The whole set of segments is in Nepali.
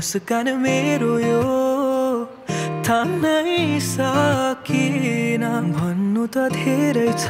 मुस्कान मेरो यो थाम्नै सकिन भन्नु त धेरै छ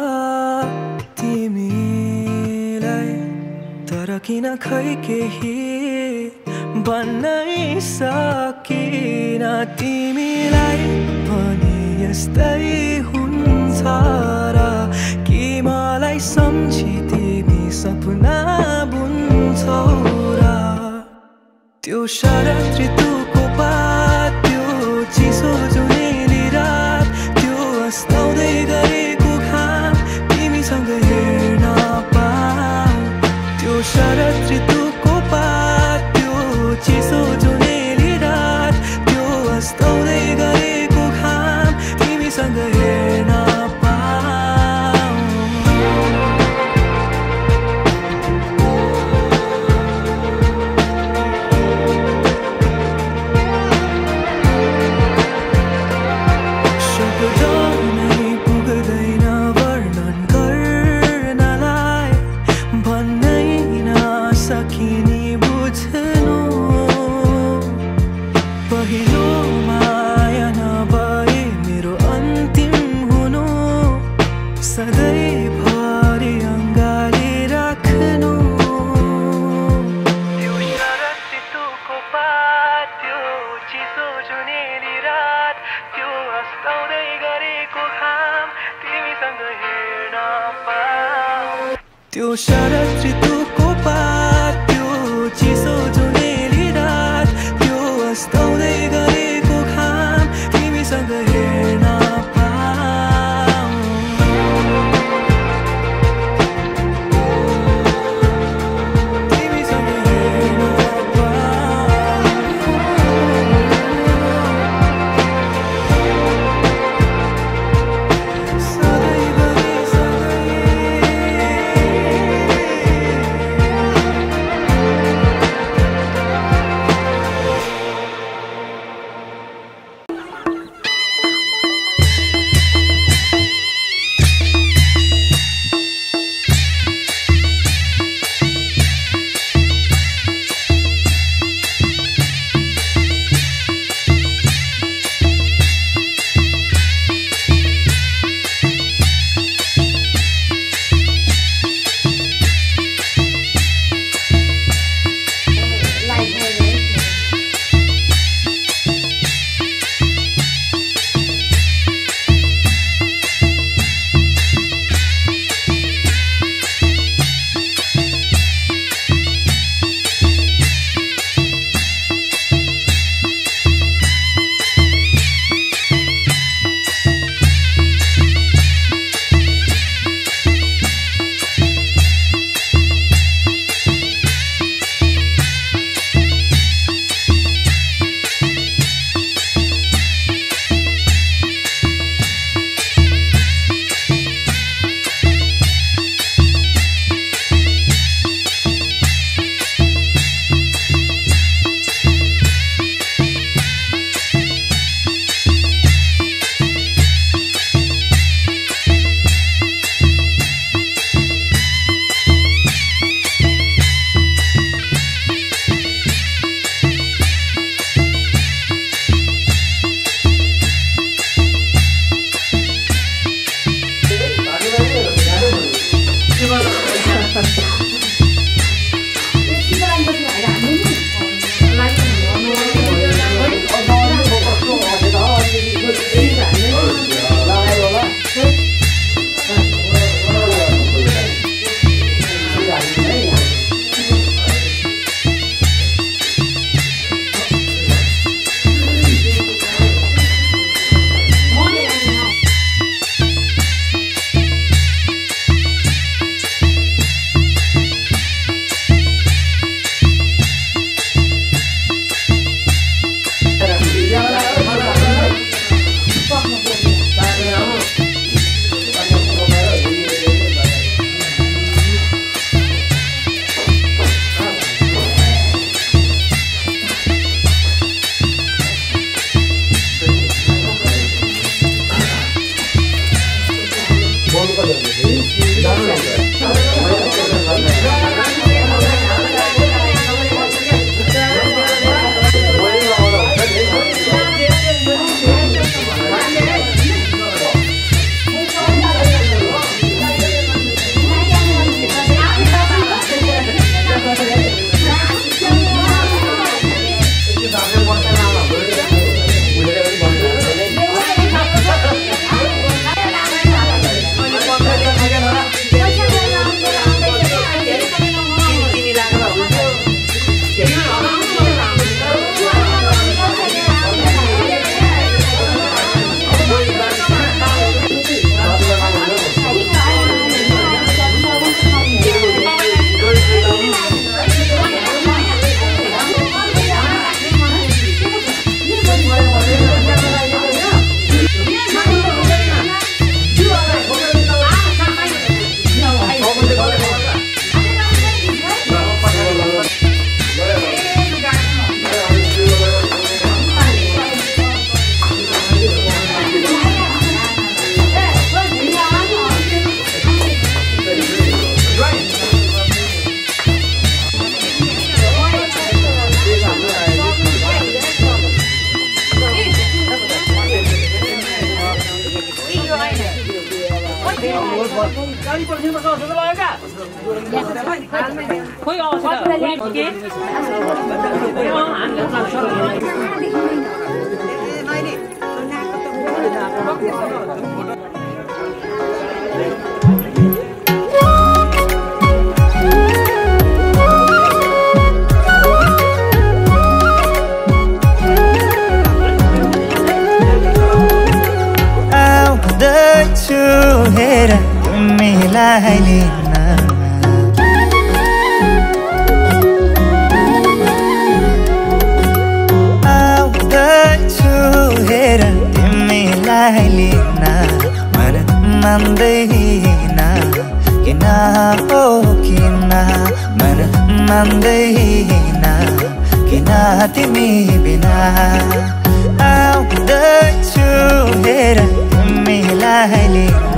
तिमीलाई, तर किन खै केही भन्नै सकिन तिमीलाई पनि यस्तै हुन्छ र कि मलाई सम्झी तिमी सपना बुन्छौ र त्यो शरद ऋतुको पात, त्यो चिसो जुनेली रात, त्यो अस्ताउँदै गरेको घाम तिमीसँग हेर्न पाऊँ। त्यो शरद ऋतुको पात, त्यो चिसो जुनेली रात, त्यो अस्ताउँदै गरेको घाम तिमीसँग हेर्न सकिने बुझ्नु, पहिलो माया नभए मेरो अन्तिम हुनु, सधैँभरि अङ्गाले राख्नु। त्यो शरद ऋतुको पात, त्यो चिसो जुनेली रात, त्यो अस्ताउँदै गरेको घाम तिमीसँग हेर्न पाऊँ। त्यो शरद ऋतुको पात, त्यो चिसो जुनेली रात, त्यो अस्ताउँदै गरेको घाम तिमीसँग हेर्न पाऊँ। तिमीसँग हेर्न पाऊँ। खोइ अवश्य के आउँदैछु हेर तिमीलाई लिन आउँदैछु हेर तिमीलाई लिन मन मान्दैन किन हो किन मन मान्दैन किन तिमी बिना आउँदैछु हेर तिमीलाई लिन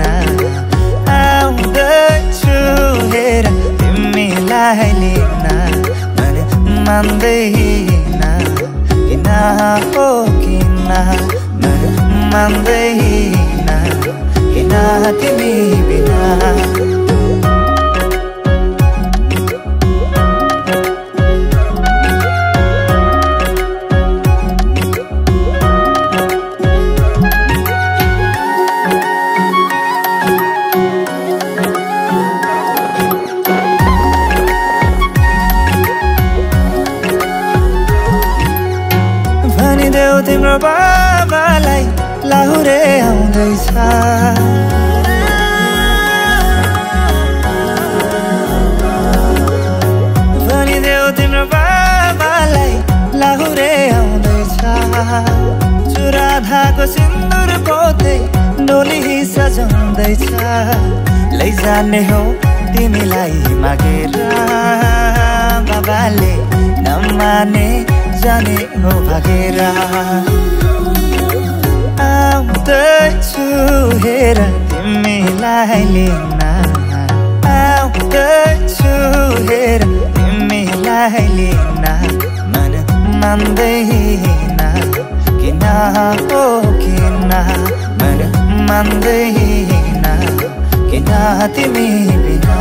आउँदैछु हेर तिमीलाई लिन मन मान्दैन किन हो किन मन मान्दैन किन तिमी बिना तिम्रो बाबालाई लाहुरे आउँदैछ भनिदेऊ तिम्रो बाबालाई लाहुरे आउँदैछ चुरा धाको सिन्दुर पोते डोली सजाउँदैछ लैजाने हो तिमीलाई मागेर बाबाले नमाने जाने हो भागेर आउँदैछु हेर तिमीलाई लिन आउँदैछु हेर तिमीलाई लिन मन मान्दैन किन हो किन मन मान्दैन किन तिमी बिना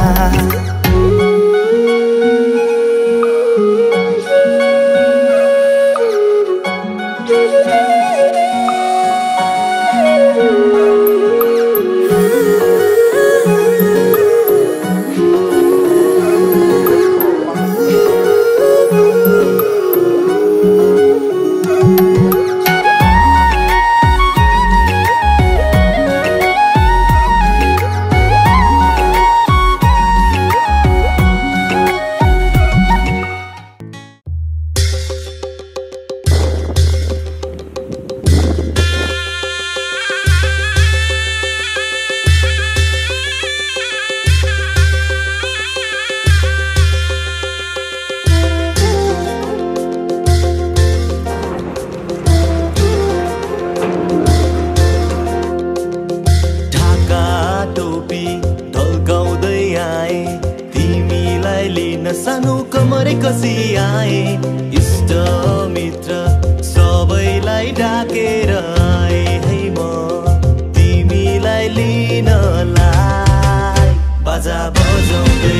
सानो कमरे कसी आए इष्ट मित्र सबैलाई डाकेर आए है म तिमीलाई लिनलाई बाजा बजाउँदै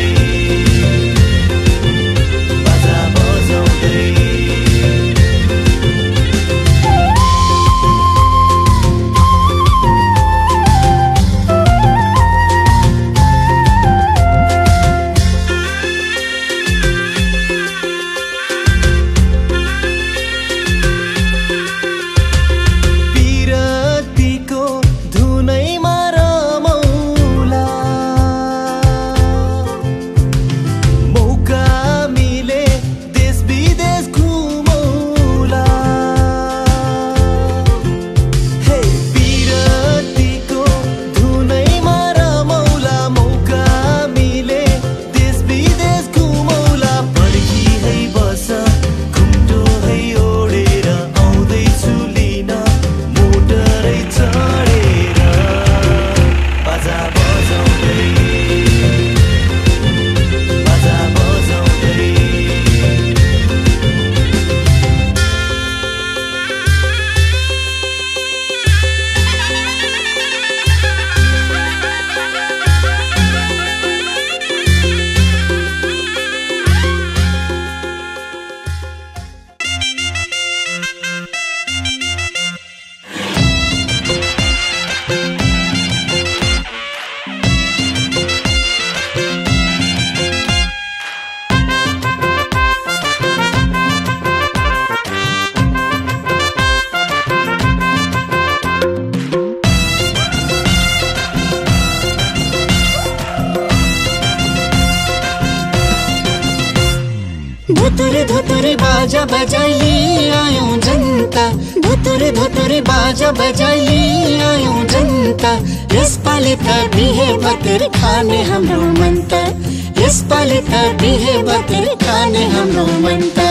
बाजा बजाउँदै धुतुर धुतुर बाजा बजाइली आयौं जनता, धुतुर धुतुर बाजा बजाइली आयौं जनता। यसपालि त बिहे बतिर खाने हाम्रो मन त, यसपालि त बिहे बतिर खाने हाम्रो मन त।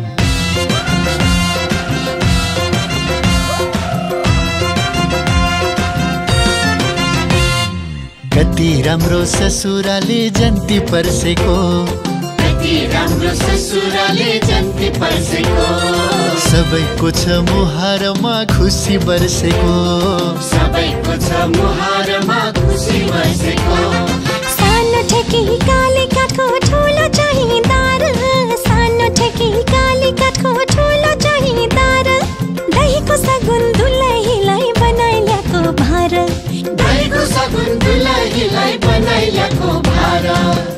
कति राम्रो ससुराले जन्ती पर्सेको, कति राम्रो ससुराले जन्ती पर्सेको। सबैको छ मुहारमा खुसी बर्सेको, सबैको छ मुहारमा खुसी बर्सेको। सानो ठेकी काली काठको ठुलो चाहिँ दार, सानो ठेकी काली काठको ठुलो चाहिँ दार। दहीको सगुन दुलहीलाई बनाइल्याको भार, दहीको सगुन दुलहीलाई बनाइल्याको भार।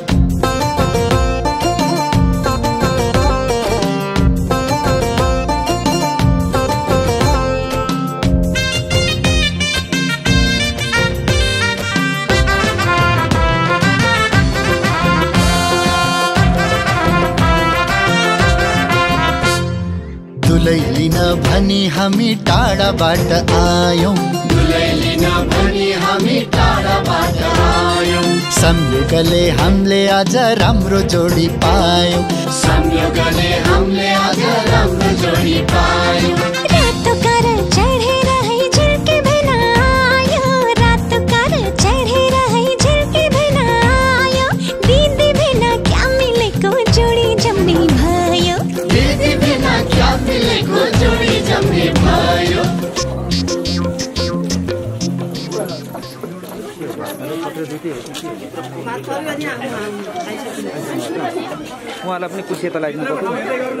दुलै लिन भनी हामी टाढाबाट आयौं, दुलै लिन भनी हामी टाढाबाट आयौं। संयोगले हामीले आज राम्रो जोडी पायौं, संयोगले हामीले आज राम्रो जोडी पायौं। रातो कार चढेर है झिल्के भेना आयो, रातो कार चढेर है झिल्के भेना आयो। दिदी भेना क्या मिलेको जोडी जम्ने भयो, दिदी भेना क्या मिलेको जोडी जम्ने भयो। उहाँलाई पनि कुसे त लाग्नु पर्यो।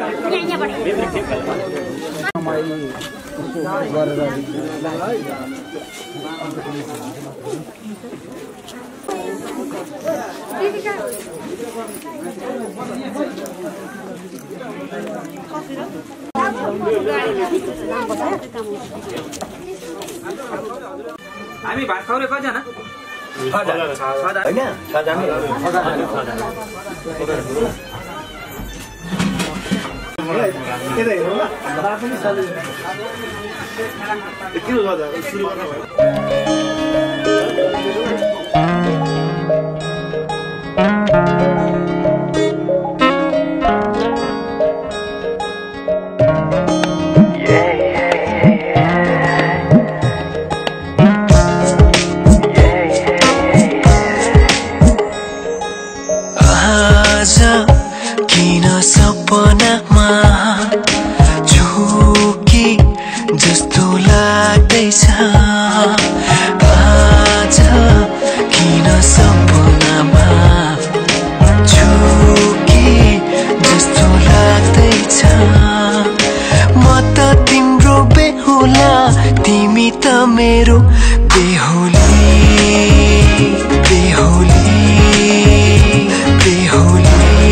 हामी भात खाउने कतिजना? सपनामा झुकी जस्तो लाग्दैछ आज किन सपनामा झुकी जस्तो लाग्दैछ म त तिम्रो बेहुला तिमी त मेरो बेहुली बेहुली बेहुली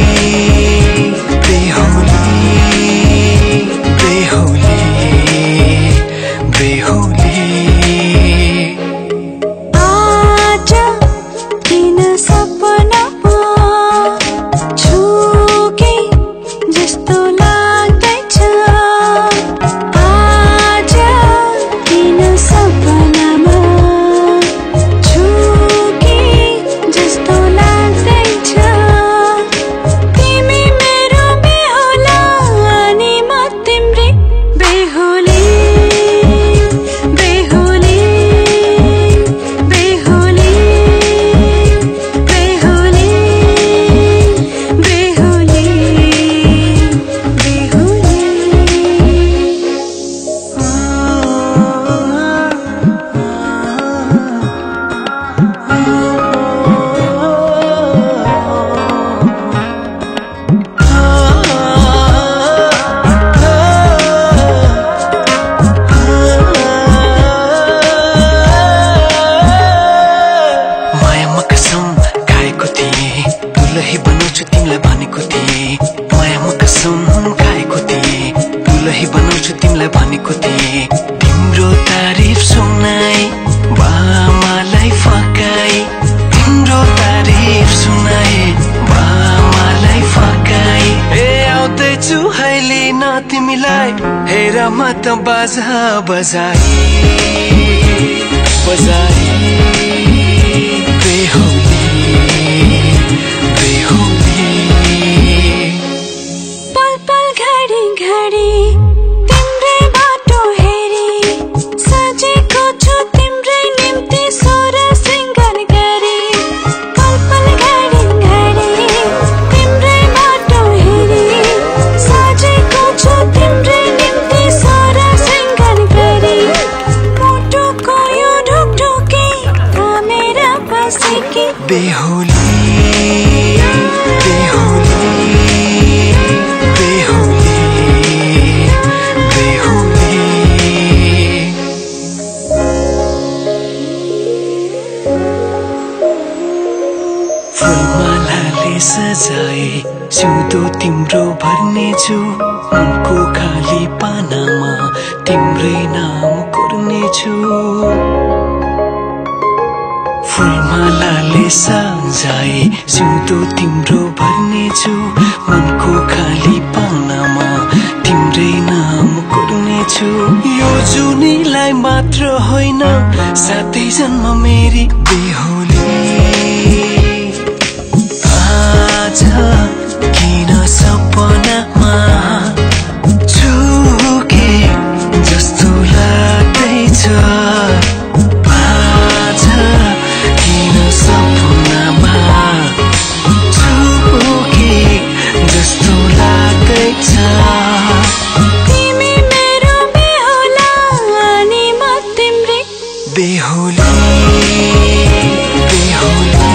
तिम्रो तारिफ सुनाई बामालाई फकाई तिम्रो तारिफ सुनाई बामालाई फकाई ए आउ तिमीलाई हेर म त बाजा बजाई बजाई बेहुली बेहुली पल पल घडी घडी तिम्रै बाटो हेरी सजेको छु तिम्रै निम्ति सोर सिंगार गरी पल पल घडी घडी तिम्रै बाटो हेरी सजेको छु तिम्रै निम्ति सोर सिंगार गरी मुटुको यो ढुकढुकी थामेर बसेकी बेहुली बेहुली बेहुली बेहुली फुलमालाले सजाए सिउँदो तिम्रो भर्नेछु उनको खाली पानामा तिम्रै नाम कोर्नेछु फुलमालाले सजाए सिउँदो तिम्रो भर्नेछु मनको खाली पानामा तिम्रै नाम कोर्नेछु यो जुनीलाई मात्र होइन साथै जन्म मेरी बेहुली आज किन सपनामा छुके जस्तो लाग्दैछ आज किन सपनामा छुके जस्तो लाग्दैछ तिमी मेरो बेहुला अनि म तिम्रै बेहुली बेहुली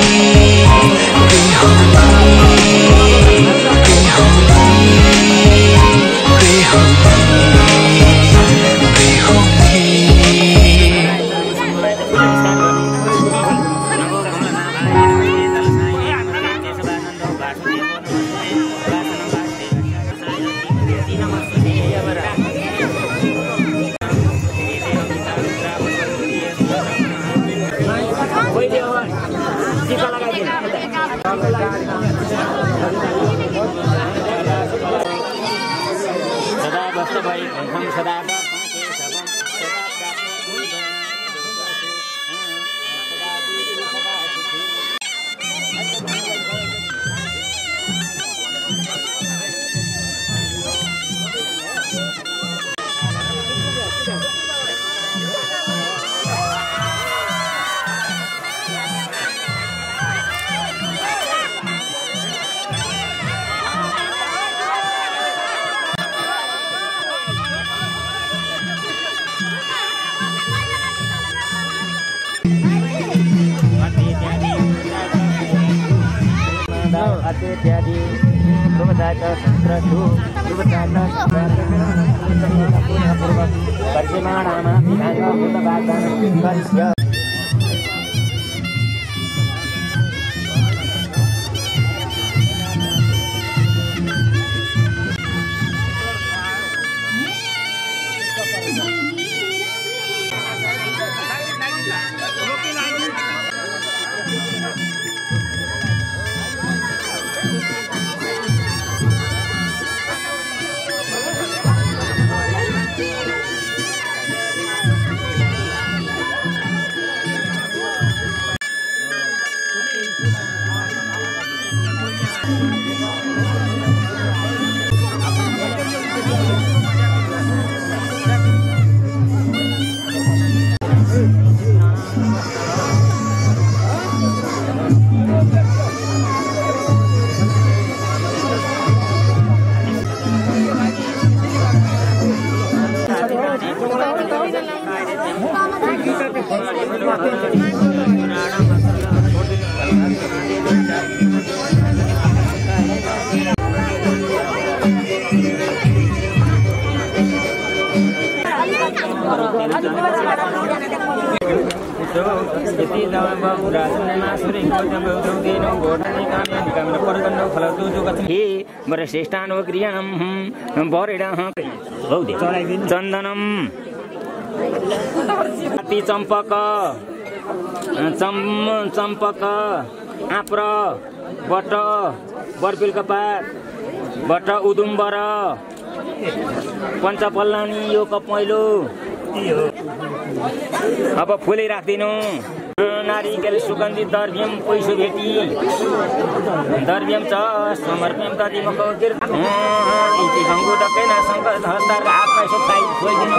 सदा बस्त भई हम सदा jadi rumah संस्कृतु श्रेष्ठानो क्रियाणं बरेडः चन्दनं अति चम्पक चम्पक आप्र बट बर्पिलका पात बट उदुम्बर पञ्चपल्लानी यो कप मैलो अब फुलै राख्दिनु नारिकेल सुगन्धित दर्भियम पैसो भेटी दर्भियम च समर्पियम तदिमको कीर्तन इति गङ्गु डकेन शङ्कर हस्तार हातमा यसो टाइट खोइदिनु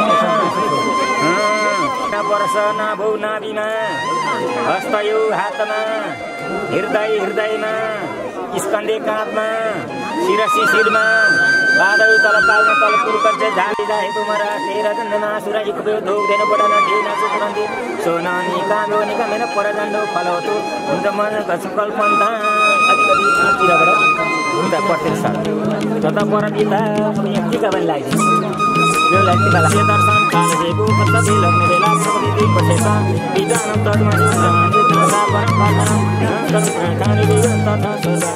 वर्ष नाभौ नाभिमा हस्त यो हातमा हृदयमा स्कन्धे काँधमा शिरसी शिरमा बादल तल पाल्न तल पुर्कन्छ झाली जाए तुमरा तेरा चन्दमा सुरा इकबे धोक्दैन बडाना देना सुकुरन्दी सोनानी काँदो निकमेन परजण्डो फलौतो हुन्छ मन कल्पन्ता अलिकति तिरबाट हुन्छ प्रत्यक्ष जता पर बिता टिका पनि लाग्छ यो टिका लाग्छ दर्शन खालेको कता बेलग्ने बेला प्रति दुई पछेता बिजान तदमा सदा परम्परा खाने तथा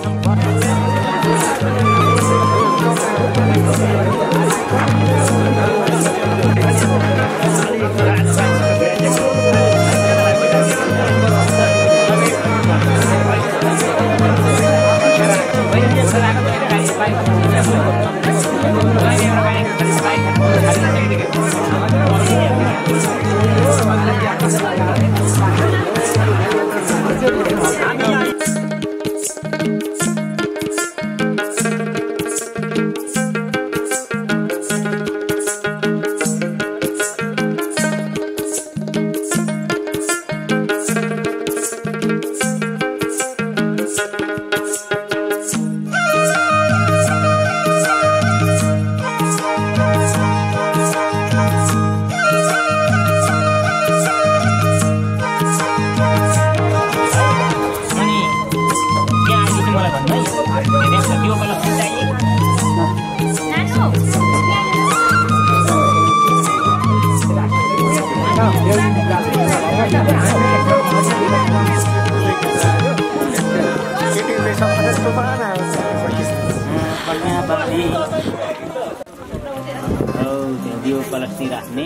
दियो कलस्ती राख्ने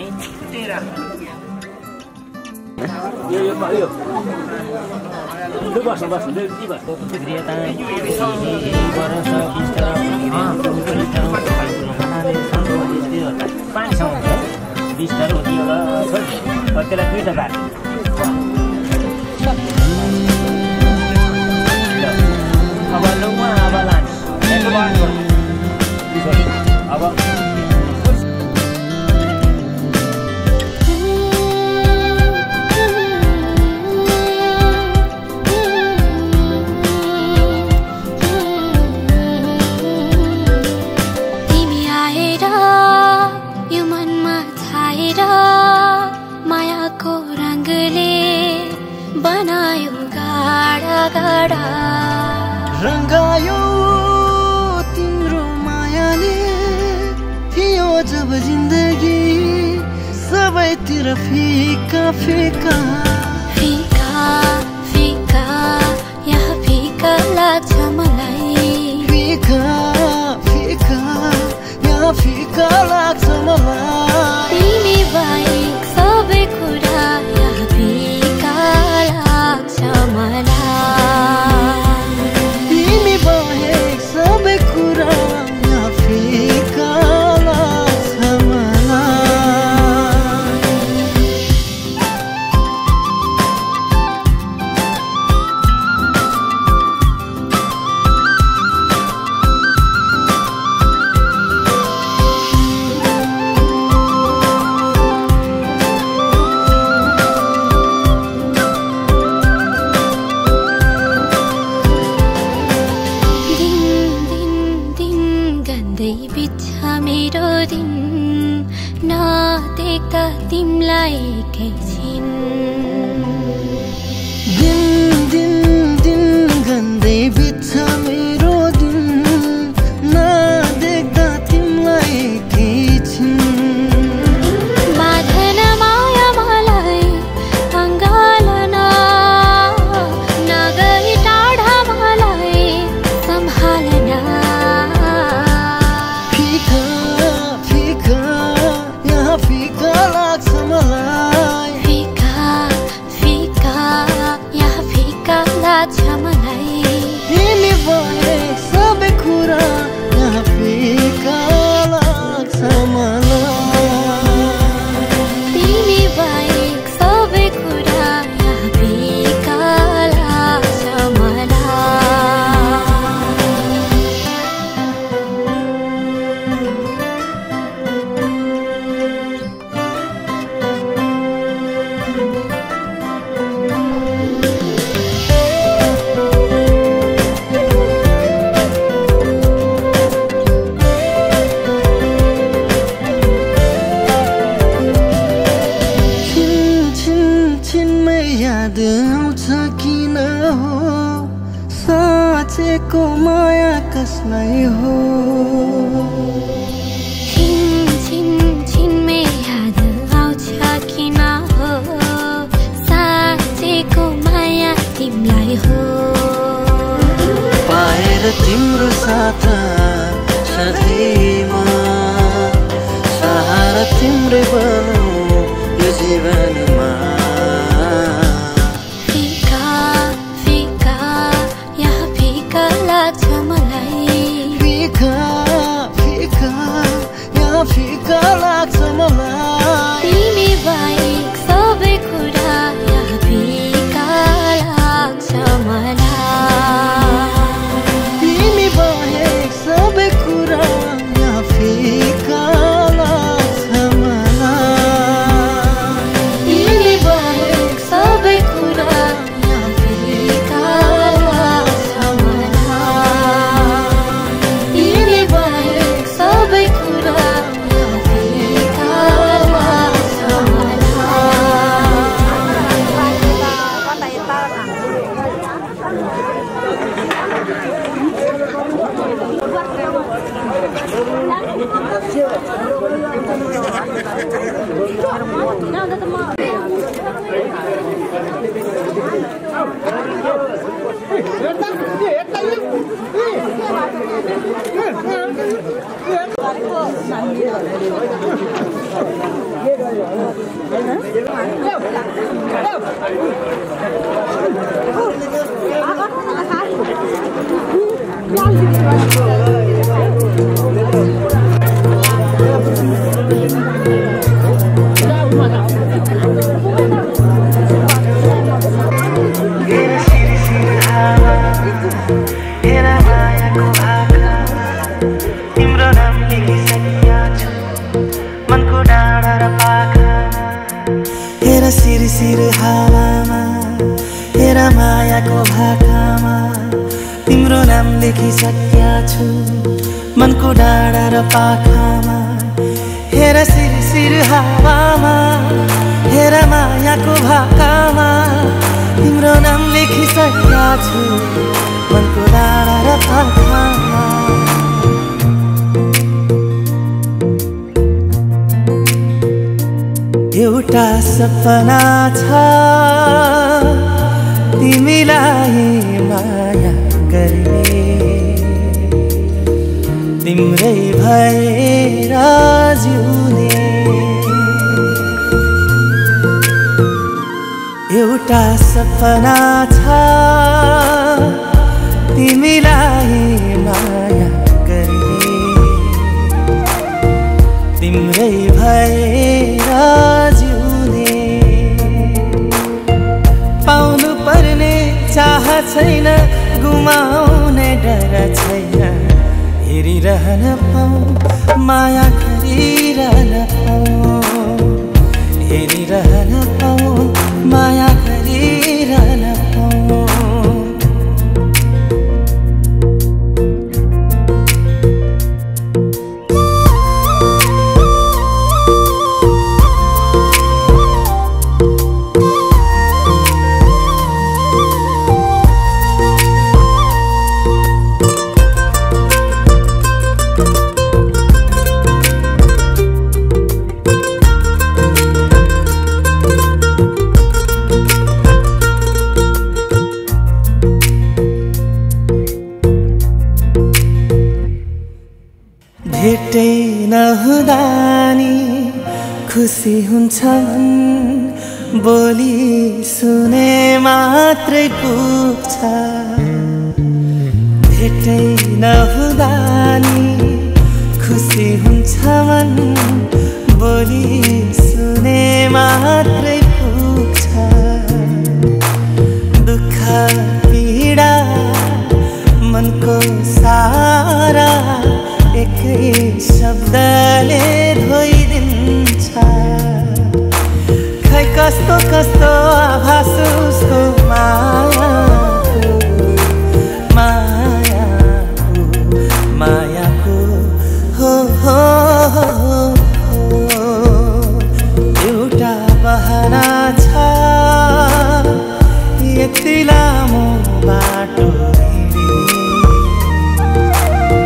यो बस्नु पानीसँग बिस्तारो त्यसलाई दुईटा बार अब लौमा अब लान्छ अब रंगायो तिम्रो मायाले थियो जब जिन्दगी सबैतिर फीका फीका फीका फीका यहाँ फीका लाग्छ मलाई फीका फीका यहाँ फीका लाग्छ मलाई तिमी बाहेक सबै कुरा यहाँ फीका लाग्छ मलाई तिमलाई एकैछिन दिन दिन दिन गन्दै बित्छ मेरो दिन नदेख्दा तिमलाई एकैछिन बाँधन माया मलाई अङ्गालन नगई टाढा मलाई सम्हालन फीका फीका यहाँ फीका लाग्छ मलाई नै हो छिनछिनमै याद आउँछ किन हो साँचेको माया तिमीलाई हो पाएर तिम्रो साथ सधैँमा सहारा तिम्रै बनौ यो जीवनमा फिका फिका यहाँ फिका लाग्छ मलाई फिका फिका यहाँ फिका लाग्छ मलाई तिमी बाहेक सबै कुरा यहाँ फिका लाग्छ मलाई तिमी बाहेक सबै कुरा यहाँ फिका लाग्छ मलाई तिमी बाहेक सबै कुरा यहाँ फिका लाग्छ मलाई तिमी बाहेक सबै कुरा यहाँ फिका लाग्छ सिर हावामा हेरा मायाको भाकामा तिम्रो नाम लेखिसकेका छु मनको डाँडा र पाखामा हेरा सिर हावामा हेरा मायाको भाकामा तिम्रो नाम लेखिसकेका छु मनको डाँडा र पाखामा एउटा सपना छ तिमीलाई माया गर्ने तिम्रै भएर जिउने एउटा सपना छ तिमीलाई माया गर्ने तिम्रै भएर जिउने पाउनु पर्ने चाह छैन गुमाउने डर छैन हेरिरहन पाऊ माया गरिरहन पाऊ हेरिरहन पाऊ माया गरिरहन पाऊ भेटै नहुँदा नि खुसी हुन्छ मन बोली सुने मात्रै पुग्छ भेटै नहुँदा नि खुसी हुन्छ मन बोली सुने मात्रै पुग्छ दुःख पीडा मनको सारा एकै शब्दले धोइदिन्छ खै कस्तो कस्तो आभास उसको मायाको हो एउटा बहाना छ यति लामो बाटो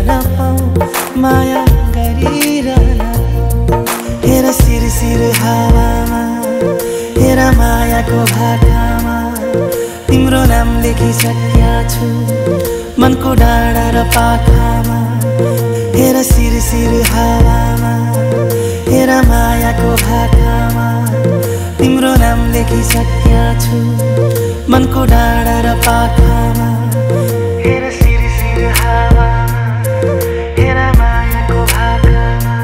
पाऊ माया गरिरहन हेर सिर हावामा हेर मायाको भाकामा तिम्रो नाम लेखिसकेका छु मनको डाँडा र पाखामा हेर सिर हावामा हेर मायाको भाकामा तिम्रो नाम लेखिसकेका छु मनको डाँडा र पाखामा हेर सिर हावामा हेर मायाको भाकामा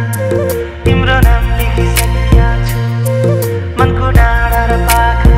तिम्रो नाम लेखिसकेका छु मनको डाँडा र पाखामा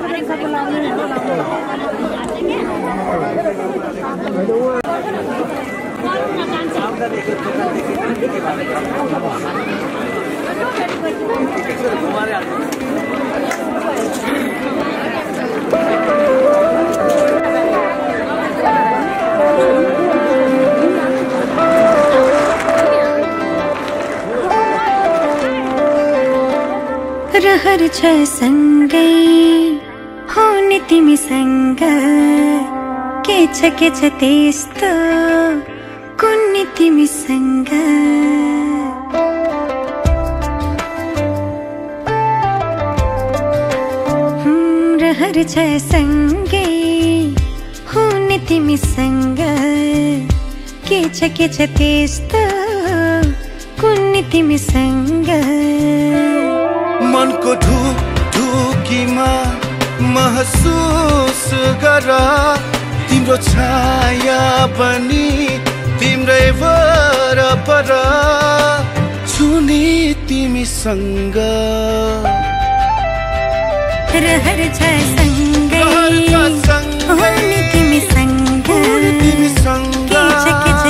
Đúng rồi. रहर छ सँगै हुने तिमीसँग के छ त्यस्तो कुन्नी तिमीसँग रहर छ सँगै हुने तिमीसँग के छ त्यस्तो कुन्नी तिमीसँग मनको ढुकीमा महसुस गर तिम्रो छाया पनि तिम्रै वरपर छुने तिमीसँग रहर छ सँगै हुने तिमीसँग के छ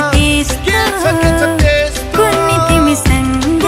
त्यस्तो कुन्नी तिमीसँग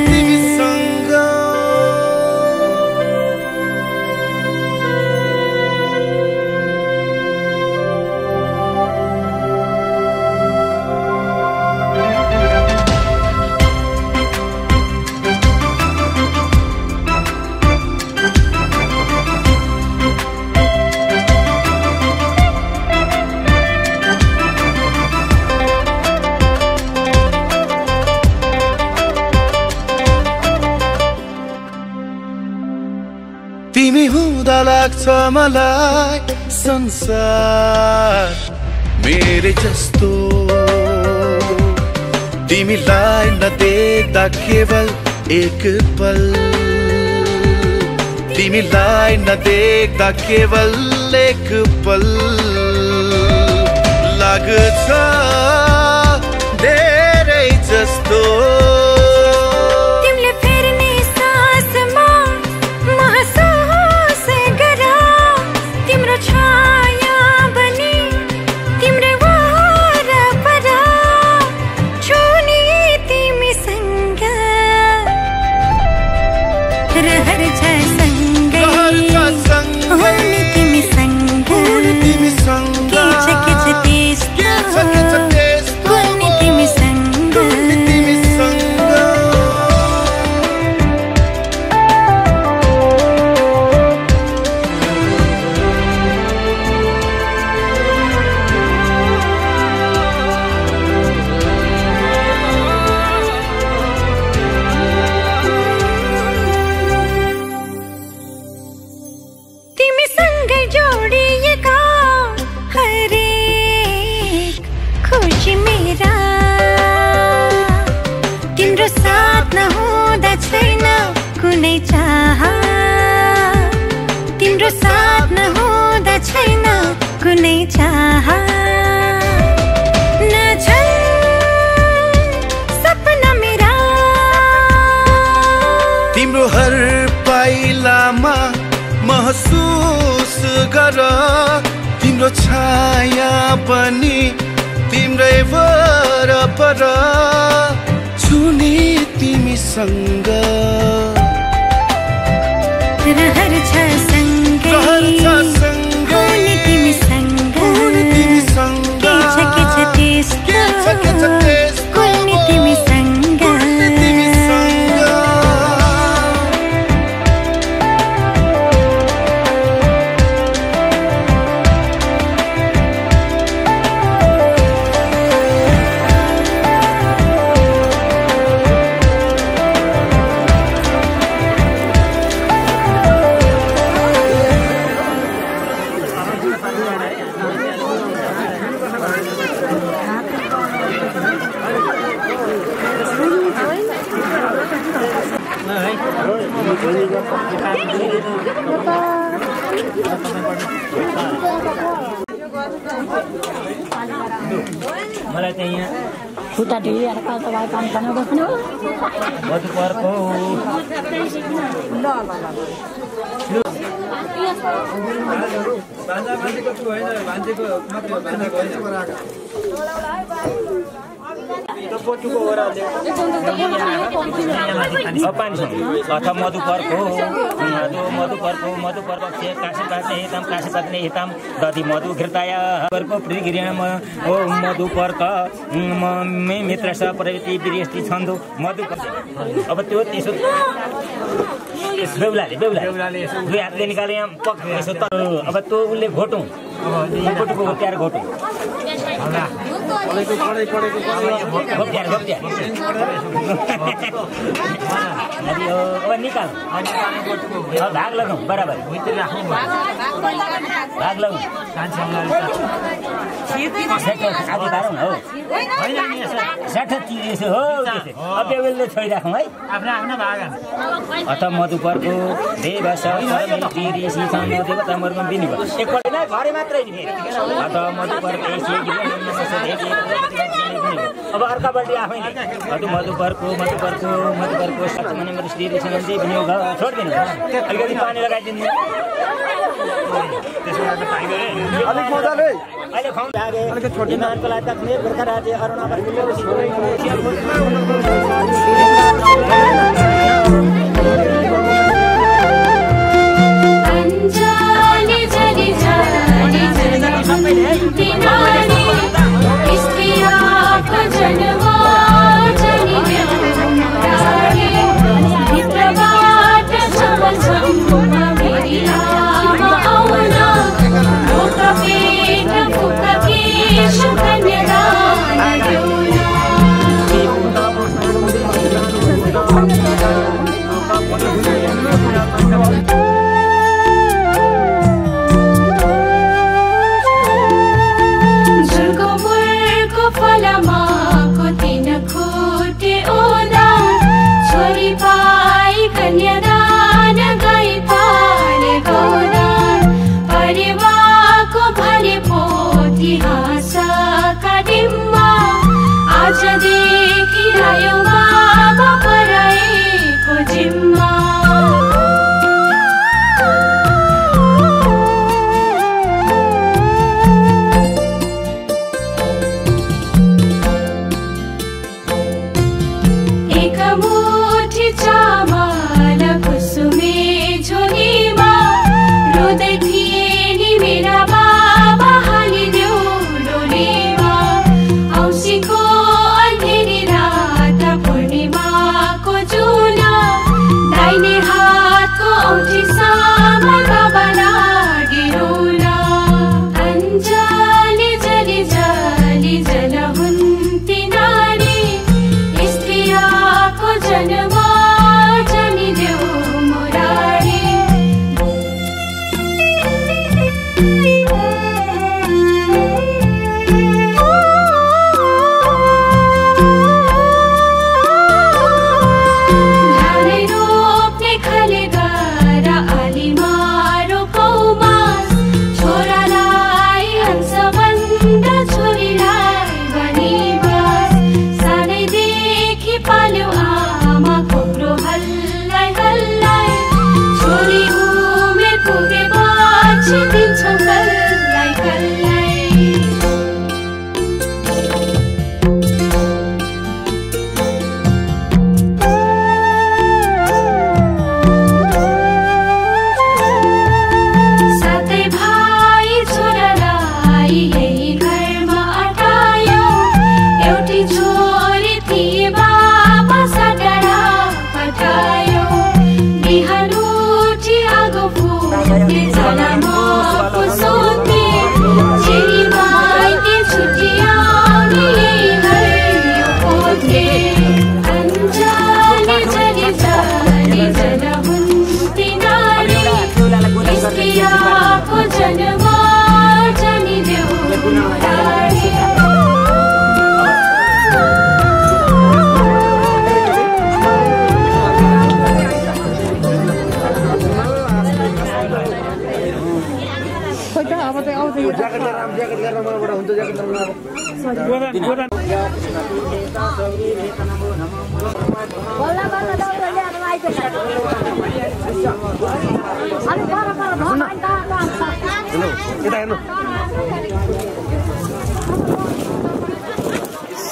तिमी हुँदा लाग्छ मलाई संसार मेरे जस्तो तिमीलाई नदेख्दा केवल एक पल तिमीलाई नदेख्दा केवल एक पल लाग्छ धेरै जस्तो तिम्रो साथ नहुँदा छैन कुनै चाह नछन् सपना मेरा तिम्रो हर पाइलामा महसुस गर तिम्रो छाया पनि तिम्रै वरपर छुने तिमीसँग रहर छ सँगै हुने तिमीसँग के छ त्यस्तो कुन्नी तिमीसँग मलाई चाहिँ यहाँ खुट्टा ढिलिएर काल तपाईँ काम खानु बस्नु मधुपरको अथ मधुपर्को काशीपात्ने हिताम दधि मधु घृताय पर्को प्रतिक्रियाम ओ मधुपर्क मित्र स प्रवृत्ति विरिष्टि छन्दो मधुपर्क। अब त्यो त्यसो बेहुलाले दुई हातले निकाले यहाँ पक् यसो त अब त्यो उसले घोटौँ घोटुको घोप्ट्याएर घोटौँ अब निकाल भाग लगाउँ बराबर भाग लगाउँ आधी बारौँ हो हो अब बेहुलले छोडिराखौँ है आफ्नो भाग अथ मधुपर्को देव देवता मर्गम दिने भयो एकपल्ट नै घरे मात्रै नि अथ मधुपर्को अब अर्कापल्ट आफैले मधुपर्को छोडिदिनु अलिकति पानी लगाइदिनु अहिले खुवाउँ नानीको लागि त कुनै गोर्खा राज्य अरुणावास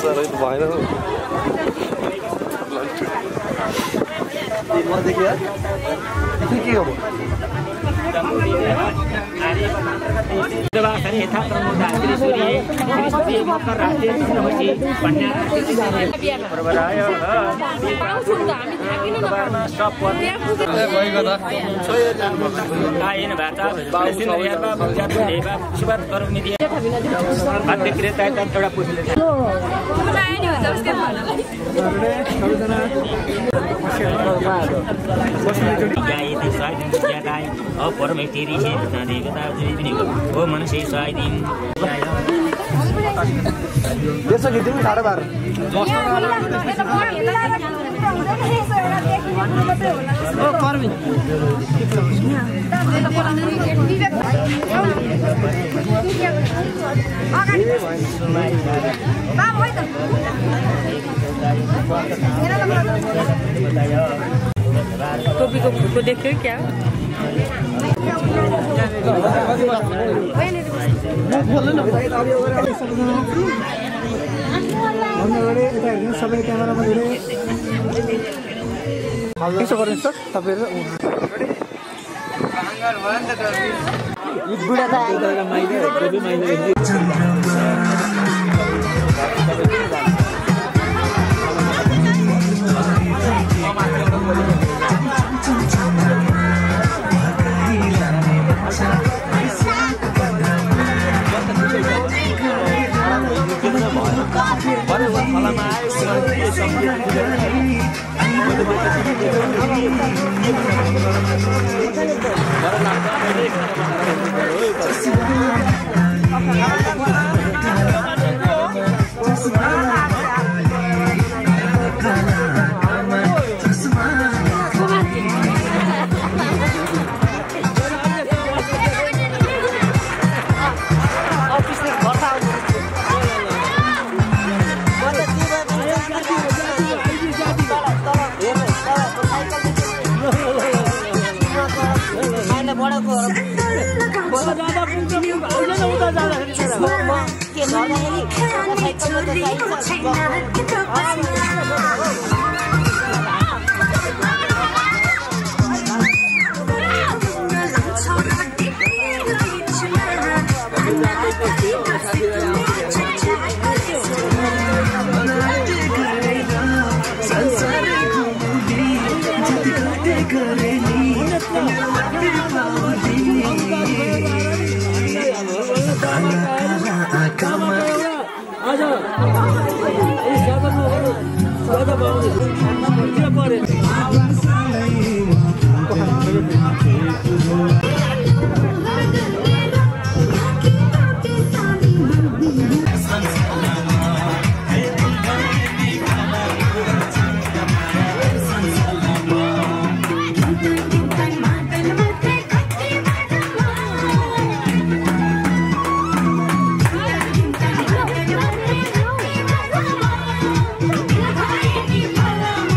टोपी को फोटो देखे क्या? सबै क्यामेरामा यसो गर्नुहोस् त तपाईँहरू Bye.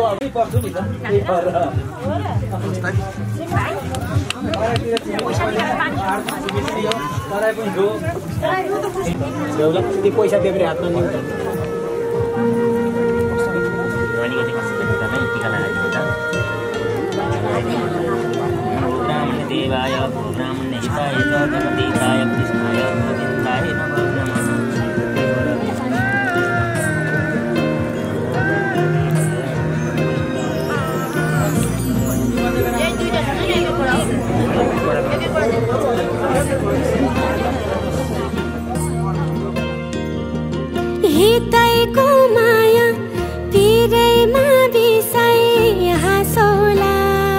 अघि पर्छु नि त त्यो पैसा दियो भने हातमा न्यु देवाय ब्राह्मण्य हिताय च जगदीशाय कृष्णाय गोविन्दाय नमो नमः हितैको माया पिरैमा बिसाइ हाँसौला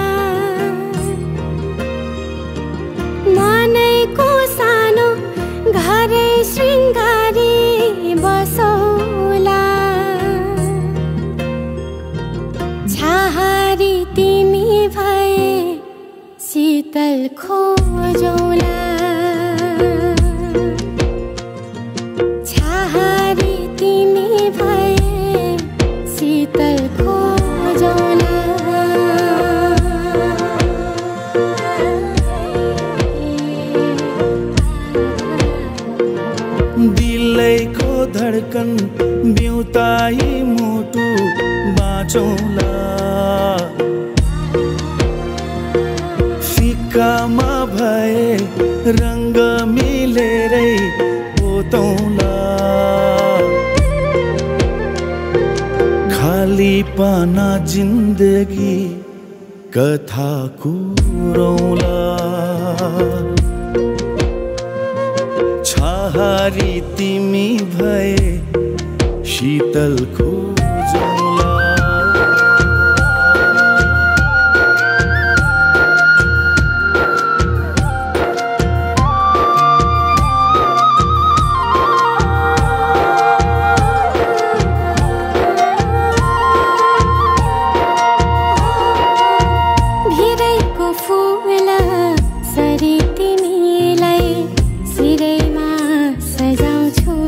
मनैको सानो घरै शृङ्गारी बसौला छाहारी तिमी भए शीतल खोजौला छाहारी तिमी भए शीतल खोजौला दिलैको धड्कन बिउताई मुटु बाँचौला फिक्कामा भए रङ्ग मिलेरै पोतौला खाली पाना जिन्दगी कथा कुरौला छाहारी तिमी भए शीतल खोजौला भिरैको फुल सरी तिमीलाई सिरैमा सजाउँछु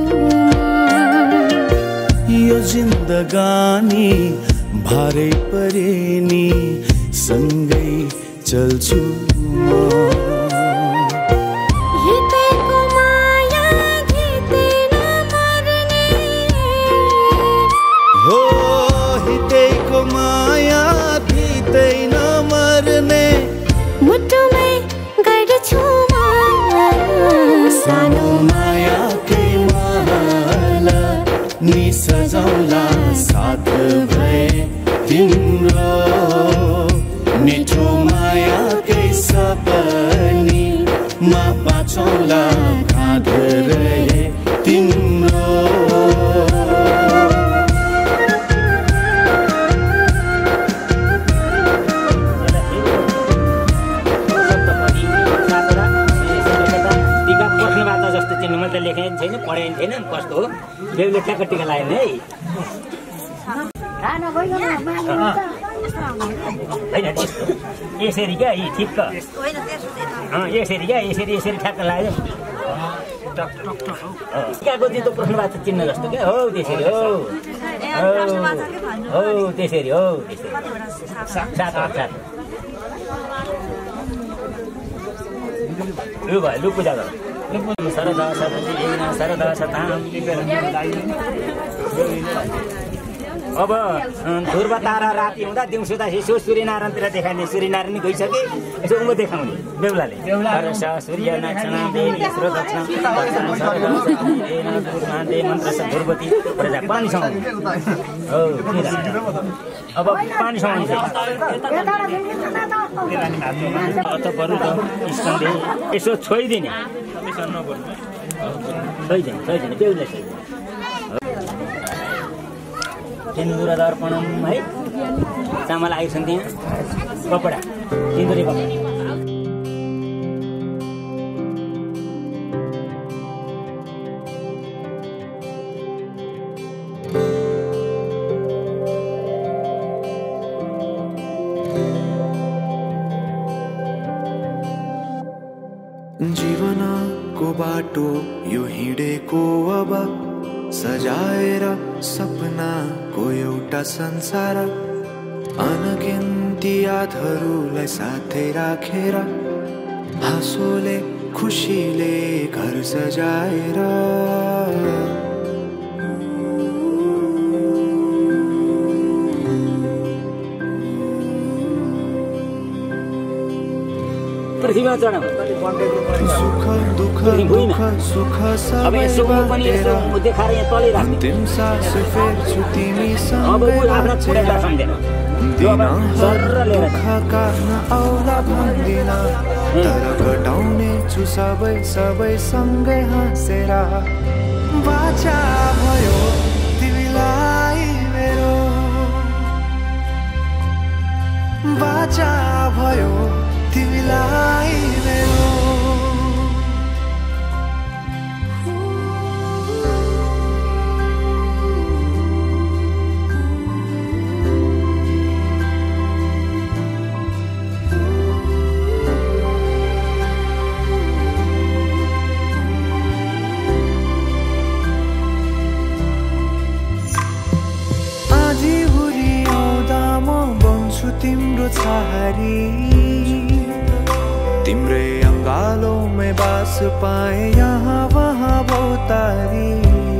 यो जिन्दगानी भारै परे नि सँगै चल्छु म हितैको माया धितै नमर्ने हो हितैको माया धितै नमर्ने मुटुमै गर्छु म सानो मायाकै महल नि सजाउला साथ भए तिम्रो मिठो मायाकै सपनी मा बाँचौला काँध रहे तिम्रो मैले त लेखेँ छैन पढाइ छैन कस्तो हो बेहुले ठ्याक्क टिका लाग्यो है होइन त्यस्तो यसरी क्या यी ठिक्क यसरी क्या यसरी ठ्याक्क लाग्यो टिकाको चाहिँ त प्रश्न बाचा चिन्ह जस्तो क्या हौ त्यसरी हौ त्यसरी हौ सात लु भयो लु पूजा गर सरदा सरदा सताम अब ध्रुव तारा राति हुँदा दिउँसो त यसो सूर्यनारायणतिर देखाउने सूर्यनारायण नि गइसके यसो उँभो देखाउने बेहुलाले सूर्य नाचना देवी मन्त्र छ ध्रुवती प्रजा पानीसँग हो अब पानीसँग अत बरु त स्कन्धे यसो छोइदिने छोइदिने बेहुला सिन्दुर दर्पणम है चामल आएको छ त्यहाँ कपडा सिन्दुरी कपडा जीवनको बाटो यो हिँडेको अब सजाएर सपनाको एउटा संसार अनगिन्ती यादहरूलाई साथै राखेर हाँसोले खुसीले घर सजाएर पृथ्वीमा चढाउँ सुख दुःख दुःख सुख सबै बाँडेर अन्तिम सास फेर्छु तिमीसँगै बाँचेर दिनहरू दुःखका नआउला भन्दिन तर घटाउने छु सबै सबै सँगै हाँसेर बाचा भयो तिमीलाई मेरो बाचा भयो तिमीलाई मेरो आधी हुरी आउँदा म बन्छु तिम्रो छहारी तिम्रै अङ्गालोमै बास पाए यहाँ वहाँ बहुतारी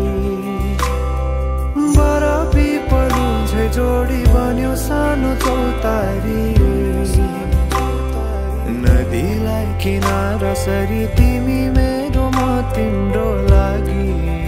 बरफी पलुझै जोडी बन्यो सानो चौतारी नदीलाई किनारा सरी तिमी मेरो म तिम्रो लागि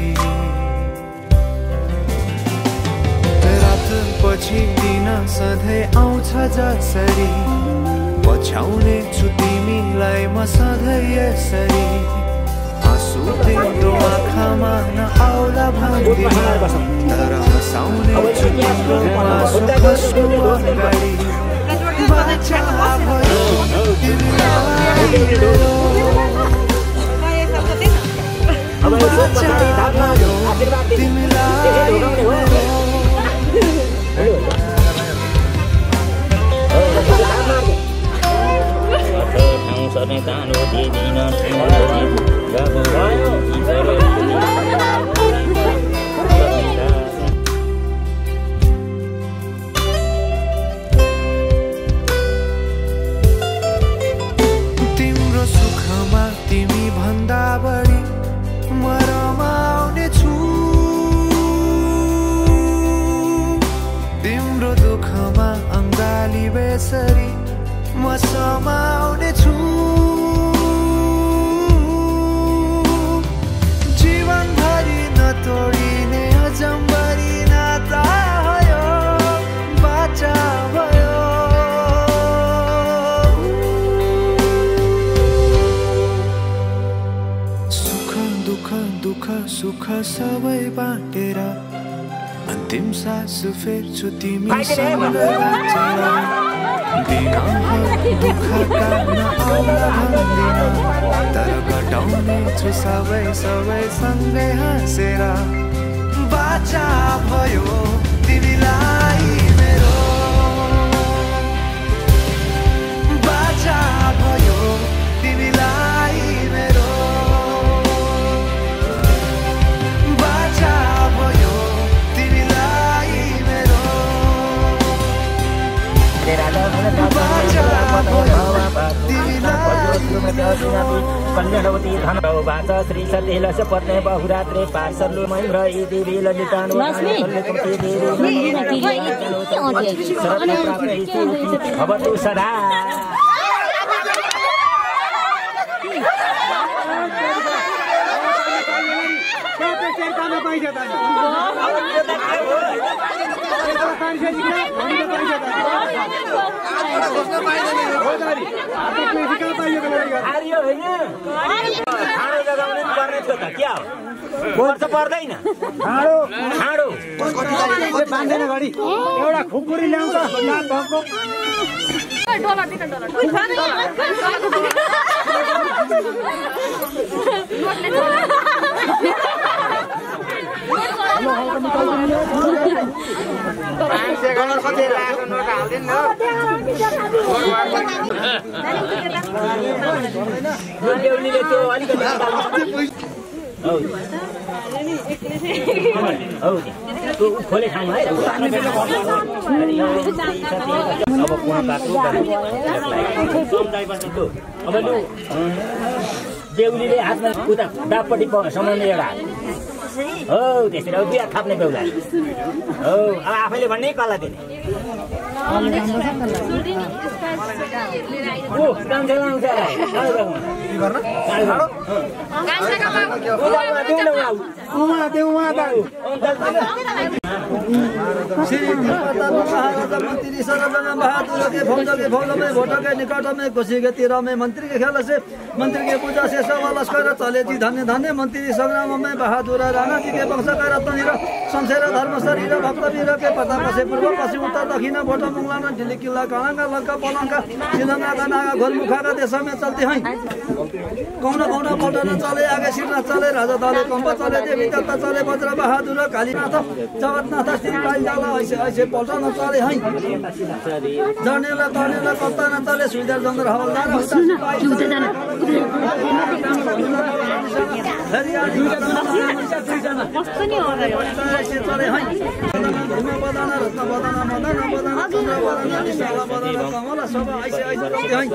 रात पछि दिन सधैँ आउँछ जसरी पछ्याउने छु तिमीलाई म सधैँ यसरी आँसु तिम्रो आँखामा नआउला भन्दिन तर हँसाउने छु तिम्रो आँसु खस्नु अगाडि बाचा भयो तिमीलाई मेरो बाचा भयो तिमीलाई मेरो सर्ने कानो दिदिन तिम्रो सुखमा तिमी भन्दा बढी म रमाउने छु तिम्रो दुःखमा अङ्गाली बेसरी म समाउने छु जीवनभरि नतोडिने अजम्बरी नाता भयो बाचा भयो सुख दुःख दुःख सुख सबै बाँडेर अन्तिम सास फेर्छु तिमीसँग बाँचेर दिनहरू दुःखका नआउला भन्दिन तर घटाउने छु सबै सबै सँगै हाँसेर बाचा भयो तिमीलाई मेरो बाचा भयो तिमीलाई मेरो बाचा भयो तिमीलाई मेरो कल्याणवती धनौ वाच श्री सतेलस्य पत्ने बहुरात्रे पार्सल्लु महेन्द्र इति विललितानु भवतु सदा पर्दैन बाँध्दैन घडी एउटा खुकुरी ल्याउँछ खोले खानु है। अब कुना काट्नु अब लु बेहुलीले हातमा उता डापट्टि समाउने एउटा हो त्यसरी अब बिहा थाप्ने बेहुला हो। अब आफैले भन्ने कल्ला दिने मंत्री के ख्याल से मंत्री के पूजा से सब लश्कर चले जी धन्य धन्य मंत्री संग्राम में बहादुर राणा जी के वंश कर शमशेर धर्म शरीर भक्त वीर के प्रताप से पूर्व पश्चिम उत्तर दक्षिण भोट मंगलाना दिल्ली किला कालांगा लंका पलंका श्रीलंका का नागा घोलमुखा का देश में चलते हैं। कौन कौन पलटन चले आगे श्रीनाथ चले राजा दले कंप चले देवी दत्त चले वज्र बहादुर कालीनाथ जगन्नाथ श्री कालीजाला ऐसे ऐसे पलटन चले हैं। जनेला तनेला कप्तान चले सुइदर जंगर हवलदार चले हैं। बदाना रत्न बदाना मदन बदाना चंद्र बदाना निशाला बदाना कमला सब ऐसे ऐसे चलते हैं।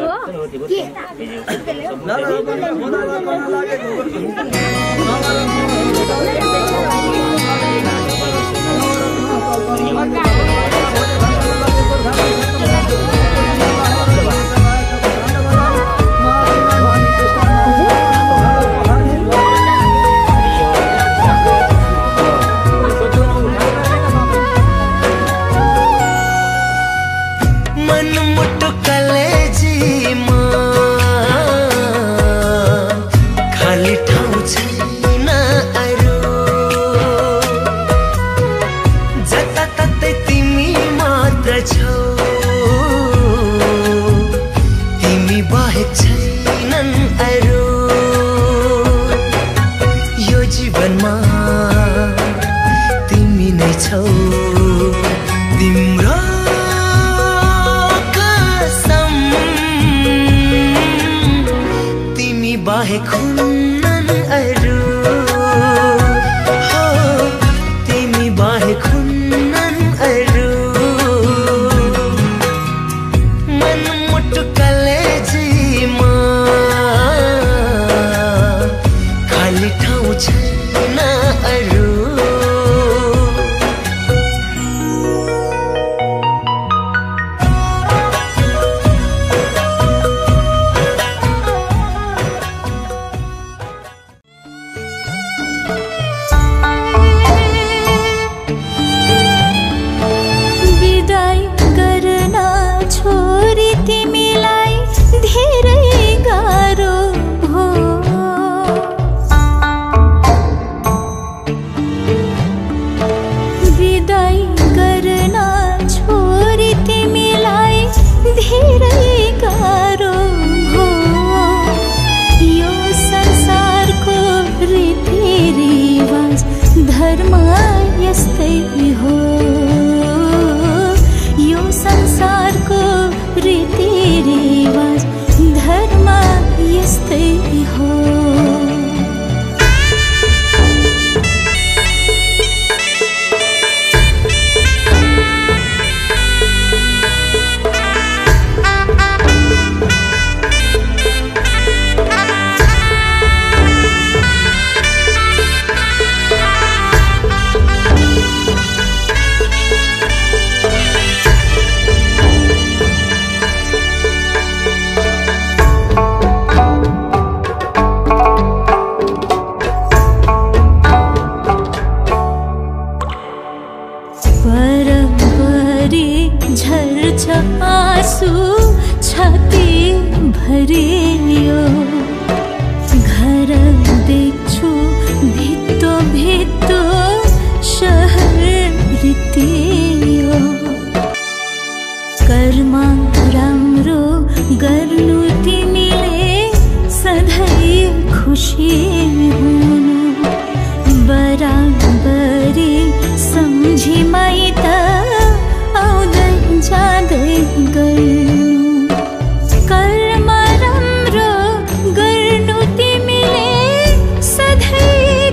कर्म राम्रो गर्नु तिमीले सधैँ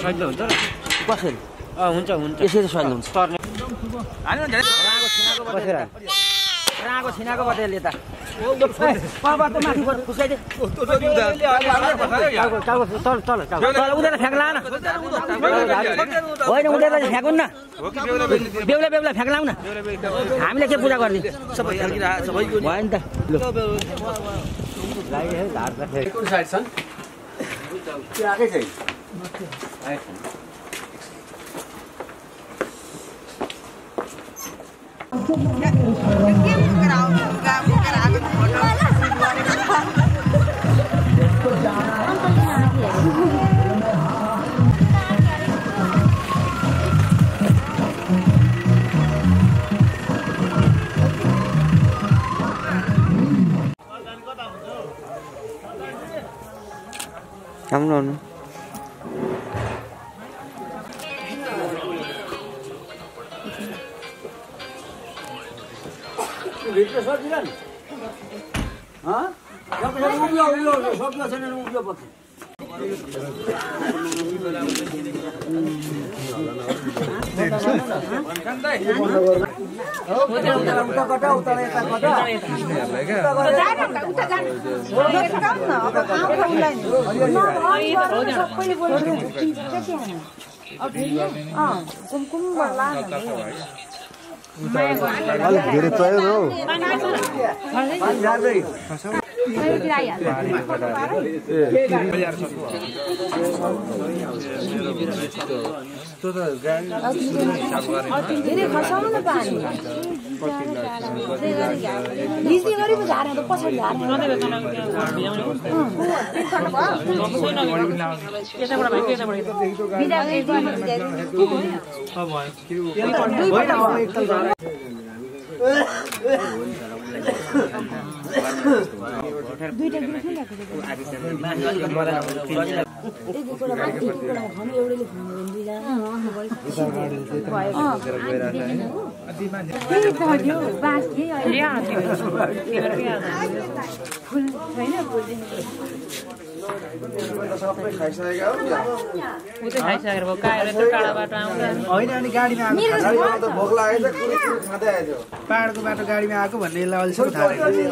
सजिलो हुन्छ र कसरी हुन्छ हुन्छ यसरी सजिलो हुन्छ तर्ने राको छिनाको बटेल यता बाबा त माथि गर खुसाइदे तल उदेर फ्याक्ला न होइन उदेर फ्याकुन् न बेहुला फ्याक्लाउ न हामीले के पूजा गर्दिन सबै फर्किरहेको सबै भयो नि त कुन साइड छन् त्यो आकै छैन हाम्रो भित्र सकिरहन् उभियो सकियो छैन उभियो पछि अलिक धेरै चाहियो हो धेरै खसाउनु न पानी लिस्टी गरी पो झार्ने त पछाडि झार्ने दुईटा ग्रुप नै राखेको पहाडको बाटो गाडीमा आएको भन्ने अहिलेसम्म थाहा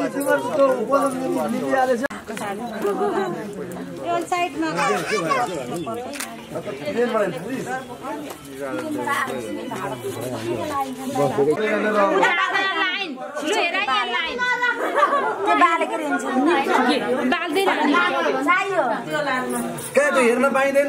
हेर्न पाइँदैन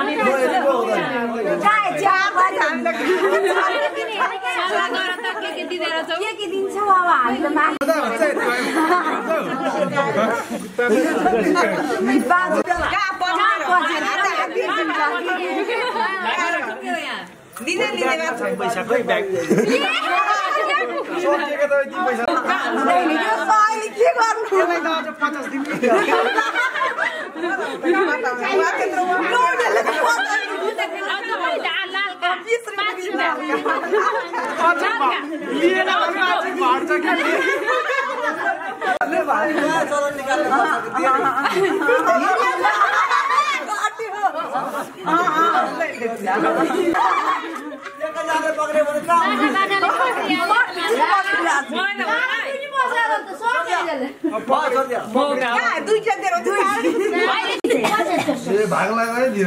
भाग लगायो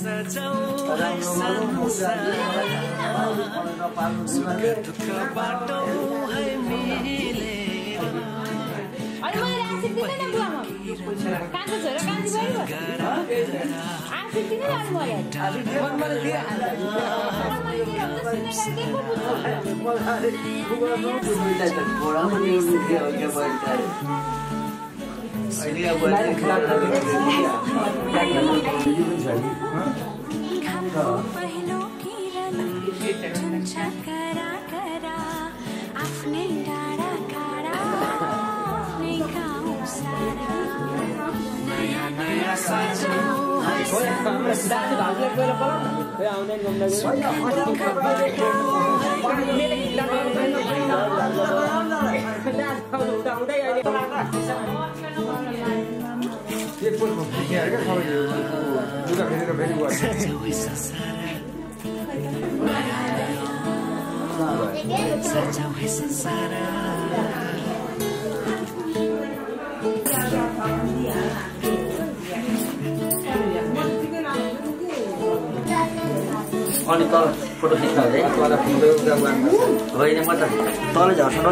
अनि तल फोटो खिच्न है होइन म त तल झर्छ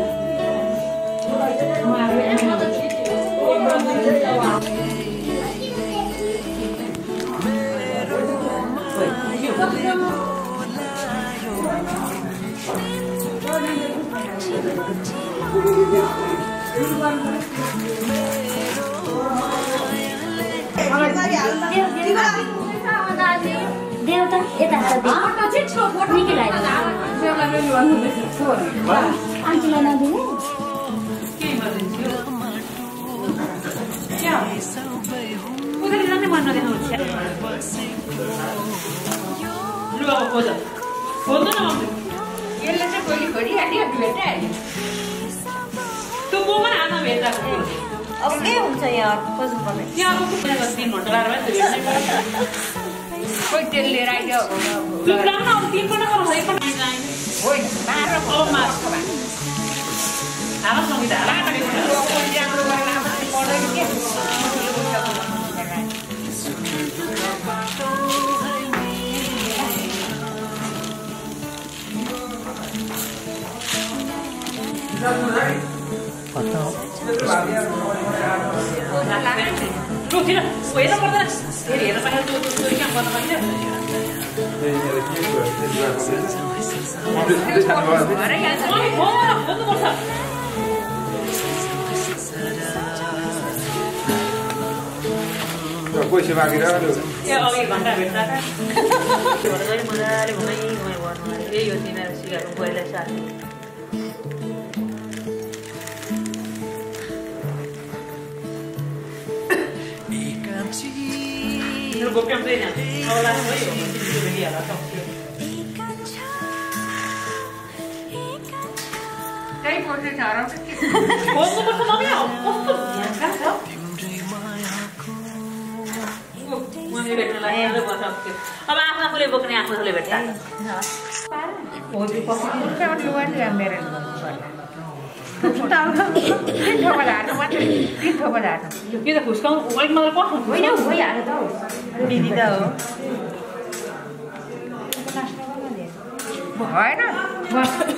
देउता यता निकै आन्टीलाई नदिनु अब के हुन्छ यहाँ खोज्नु पर्ने कोही तेल लिएर आइदियो पैसा मागेर अघि घन्टा भेट्दा मजाले यही हो तिनीहरू सिकाएको पहिला साथी बोक्याम चाहिँ औला भयो भेटिहाल्छ कहीँ पर्छ हराउँछ के खोज्नुपर्छ मम्मी कस्तो ध्यान छ मैले भेट्न लाग्यो बसाउँथ्यो अब आफ्नो आफूले बोक्ने आफूले भेट्छ यो त फुस्काउनु अलिक मलाई पर्छ होइन भइहाल्यो त हौ दिदी त हो भएन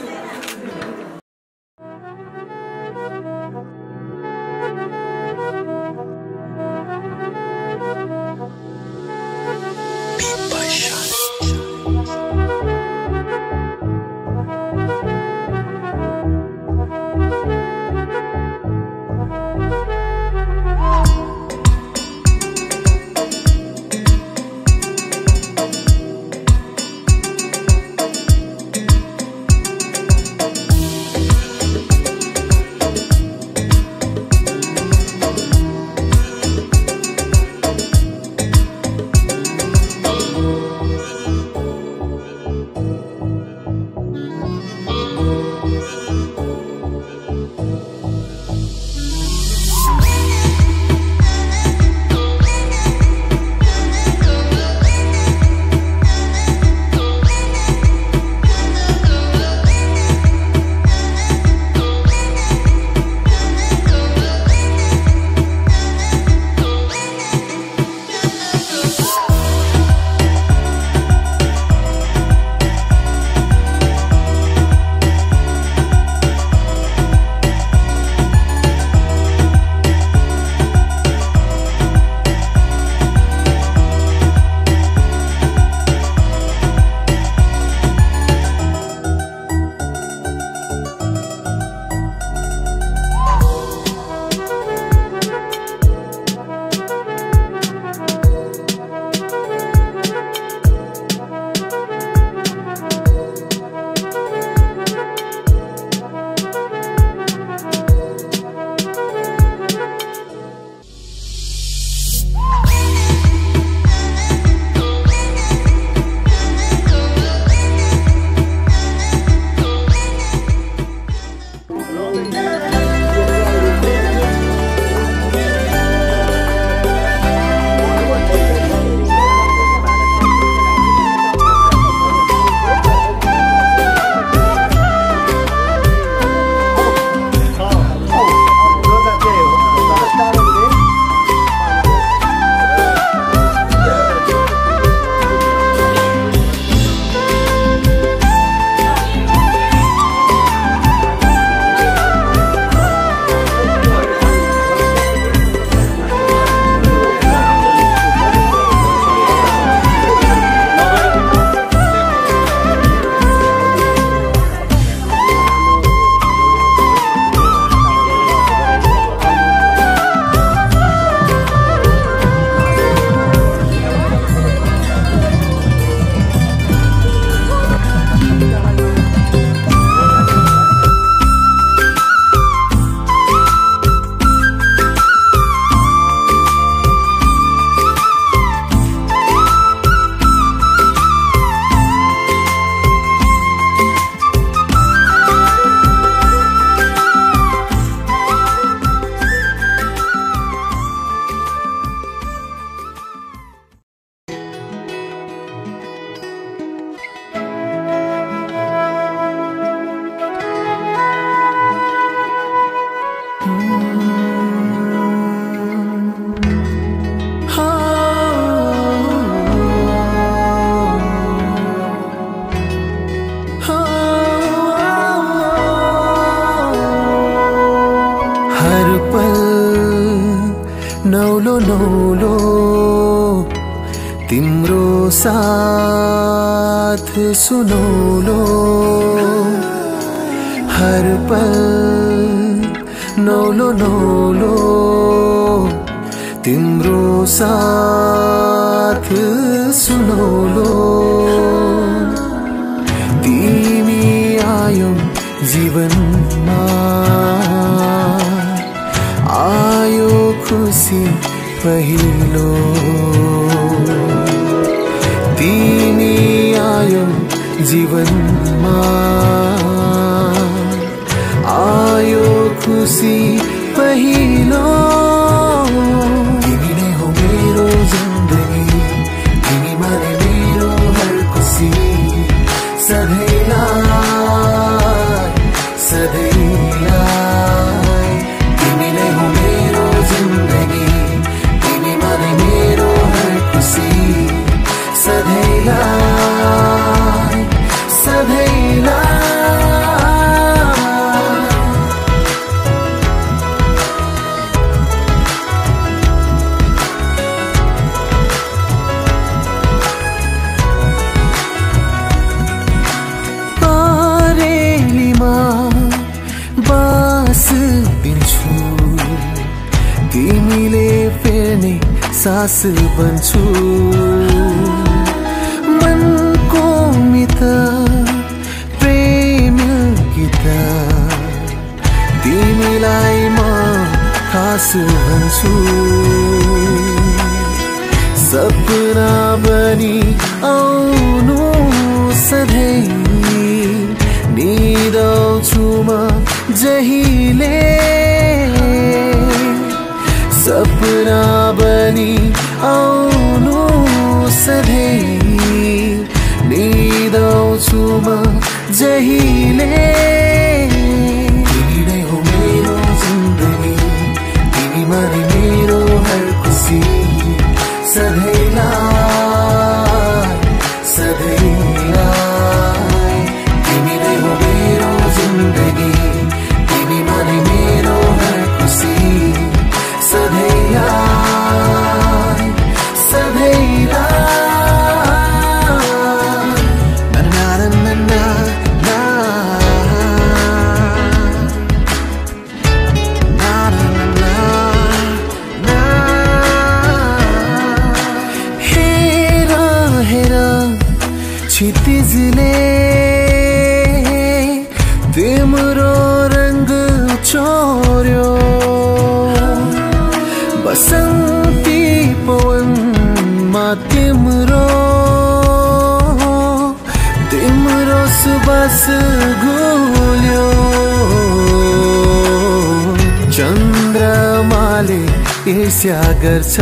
नौलो नौलो तिम्रो साथ सुनौलो हर पल नौलो नौलो तिम्रो साथ सुनौलो तिमी आयौ जीवनमा आयो खुशी पहिलो तिमी आयौ जीवनमा आयो खुशी पहिलो तिमी नै हो मेरो जिन्दगी तिमी मारे मेरो हर खुशी सधैँलाई सधैँलाई तिमी नै हो मेरो जिन्दगी तिमी मारे मेरो हर खुशी सधैँलाई सधैँलाई तिमीले फेर्ने सास बन्छु मनको मित प्रेम गीत तिमीलाई म खास भन्छु सपना बनी आउनु सधैँ निदाउँछु म जहिले सपना बनी आउनु सधैँ निदाउँछु म जहिले तिमी नै हो मेरो जिन्दगी तिमी मारे मेरो हर खुशी सधैँलाई सधैँलाई तिमी नै हो मेरो जिन्दगी तिमी मारे मेरो हर खुशी सधैँलाई सधैँलाई ना ना ना ना ना ना ना ना हेर हेर क्षितिजले तिम्रो रंग चोर्यो बसन्ती पवनमा तिम्रो तिम्रो सुबास घुल्यो चन्द्रमाले ईर्ष्या गर्छ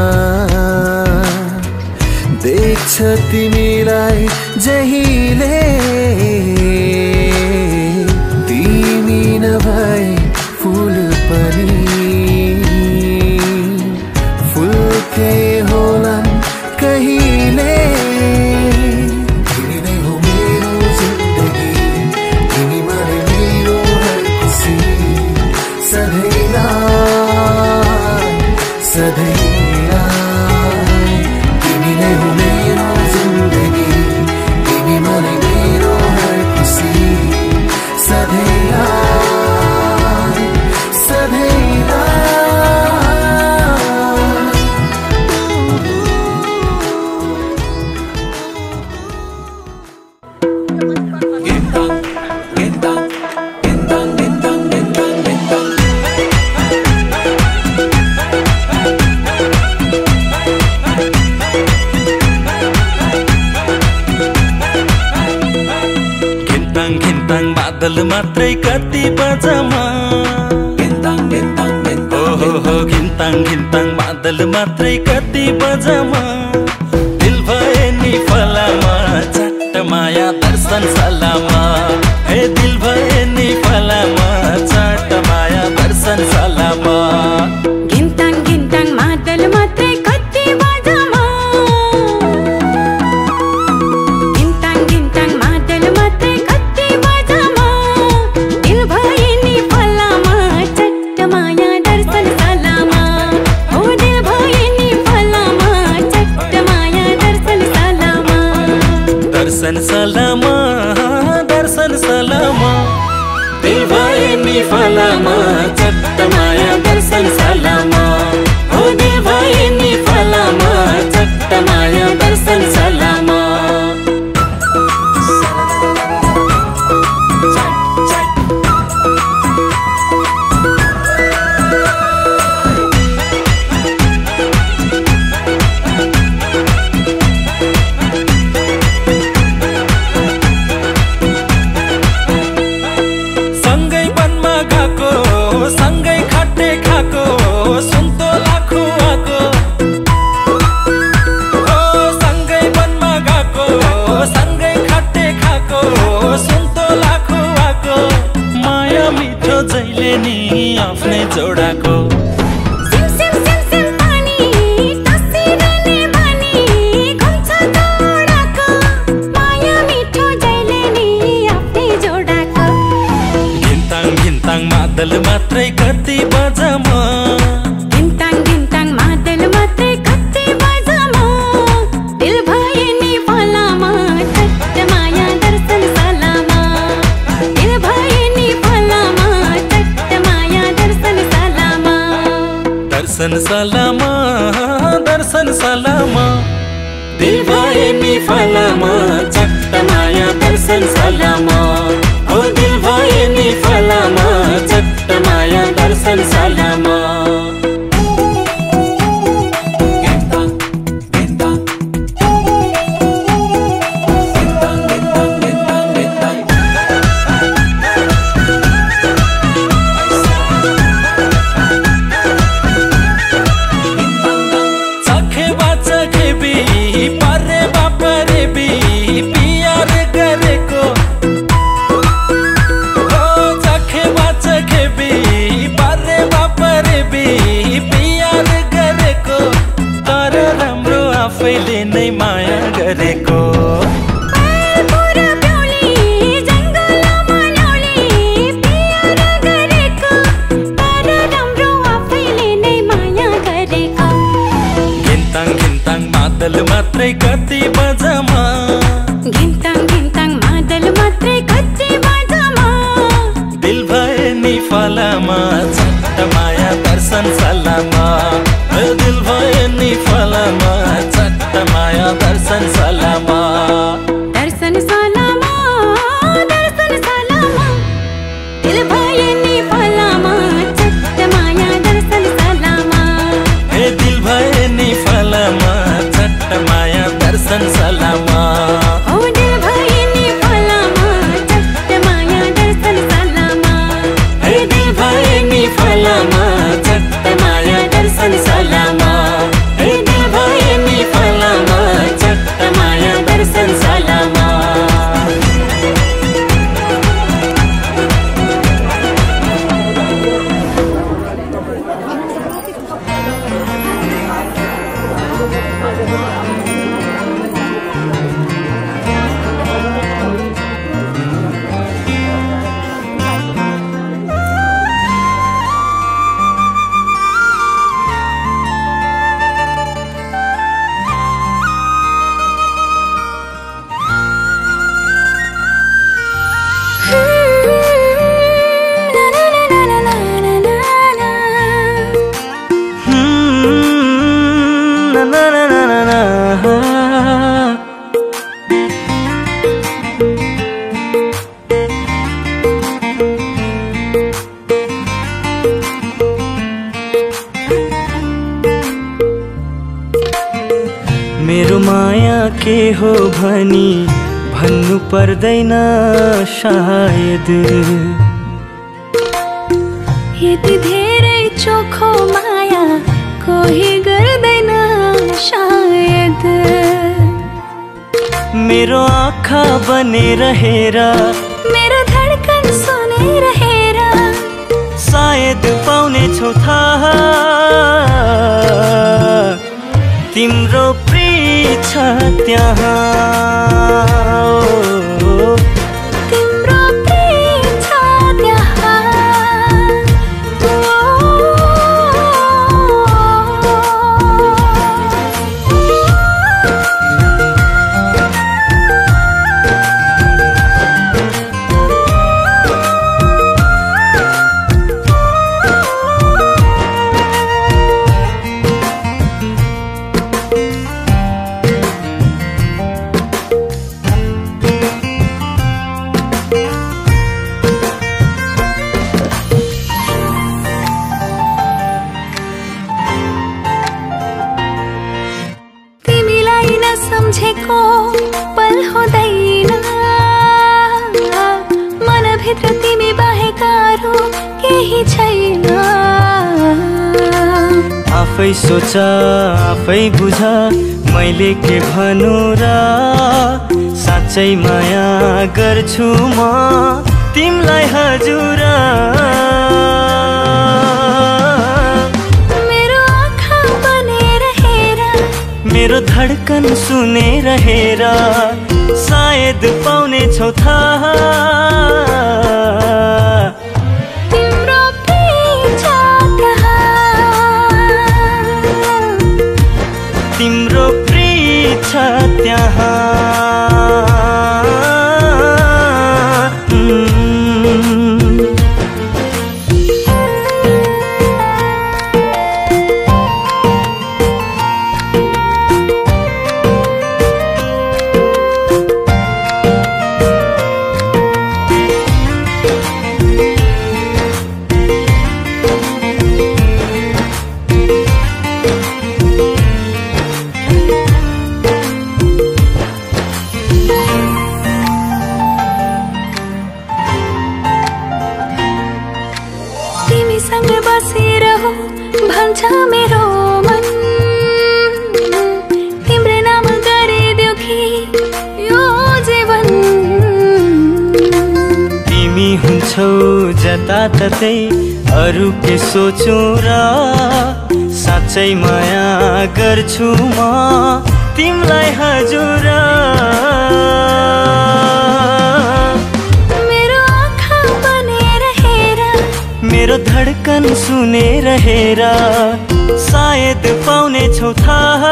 देख्छ तिमीलाई जहिले तिमी नभए फूल पनि फुल्के होलान् कहिले तिमी नै हो मेरो जिन्दगी तिमी मारे मेरो हर खुशी सधैँलाई सधैँलाई तिमी नै हो मेरो जिन्दगी तिमी मारे मेरो हर खुशी सधैँलाई सधैँलाई बादल मात्रै कति बजमा ओहो घिन्ताङ घिन्ताङ बादल मात्रै कति बजमा दिल भए नि फलामा चट्ट माया दर्शन सलामा हे दिल भए नि फलामा चट्ट माया दर्शन सलामा घिन्ताङ घिन्ताङ बादल मात्रै कति बजमा घिन्ताङ घिन्ताङ बादल मात्रै कति बजमा दिल भए नि फलामा चट्ट माया दर्शन सलामा हो दिल भए दर्शन सलामा दर्शन सलामा दिल भए नि फलामा चट्ट माया दर्शन सलामा हो दिल भए नि फलामा चट्ट माया दर्शन सलामा आफ्नै जोडाको घिन्ताङ घिन्ताङ मादल मात्रै कति बजामा घिन्ताङ घिन्ताङ मादल मात्रै कति बजामा दिल भए नि फलामा चट्ट माया दर्शन सलामा दिल भए नि फलामा दर्शन सलामा दर्शन सलामा दिल भए नि फलामा चट्ट माया दर्शन सलामा हो दिल भए नि फलामा चट्ट माया दर्शन सलामा आफैले नै माया गरेको घिन्ताङ घिन्ताङ मादल मात्रै कति बजामा घिन्ताङ घिन्ताङ मादल मात्रै कति बजामा दिल भए नि फलामा चट्ट माया दर्शन सलामा दिल भए नि फलामा चट्ट माया दर्शन सलामा दर्शन सलामा दर्शन सलामा दिल भए नि फलामा चट्ट माया दर्शन सलामा हे दिल भए नि फलामा चट्ट माया दर्शन सलामा हो दिल भए नि फलामा चट्ट माया दर्शन सलामा हे दिल भए नि फलामा चट्ट माया दर्शन सलामा हे दिल भए नि फलामा चट्ट माया दर्शन सलामा मेरो माया के हो भनी भन्नु पर्दैन सायद यति धेरै चोखो माया कोही गर्दैन सायद मेरो आँखा बनेर हेर मेरो धडकन सुनेर हेर सायद पाउने छौ थाहा तिम्रो प्रिय छ त्यहाँ तिम्रो प्रिय छ त्यहाँ केही छैन। आफै सोच आफै बुझ मैले के भनु र, साँच्चै माया गर्छु म तिमलाई हजुर। मेरो आँखा बनेर हेर, मेरो धड्कन सुनेर हेर, सायद पाउने छौ थाहा तिम्रो पीछा त्यहाँ, तिम्रो पीछा त्यहाँ। तिमीसँग बसिरहु भन्छ मेरो मन, तिम्रो नाम गरिदेऊ कि यो जीवन। तिमी हुन्छौ जताततै अरू के सोचौँ र, साँच्चै माया गर्छु म तिमलाई हजुर। मेरो आँखा बनेर हेर, मेरो धड्कन सुनेर हेर, सायद पाउने छौ थाहा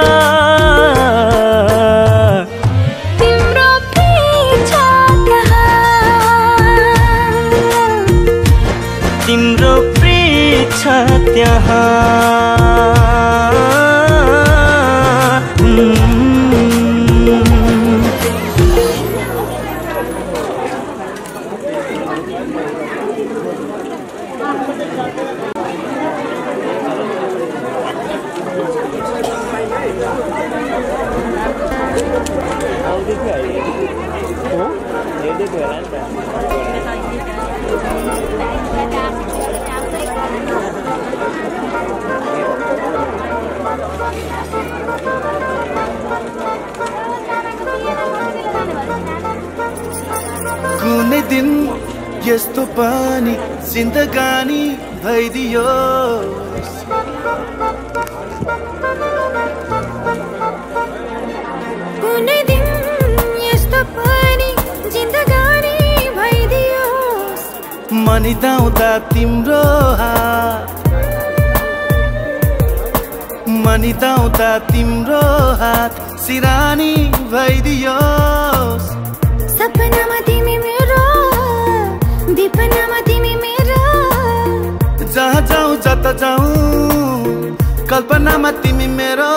तिम्रो पीछा त्यहाँ, तिम्रो पीछा त्यहाँ। कुनै दिन यस्तो पनि जिन्दगानी भइदियोस्, कुनै दिन यस्तो पनि जिन्दगानी भइदियोस्। मनिदाउँदा तिम्रो हात, मनिदाउँदा तिम्रो हात सिरानी भइदियोस्। सपनामा तिमी मेरो, विपनामा तिमी मेरो, जहाँ जाउँ जता जाउँ कल्पनामा तिमी मेरो।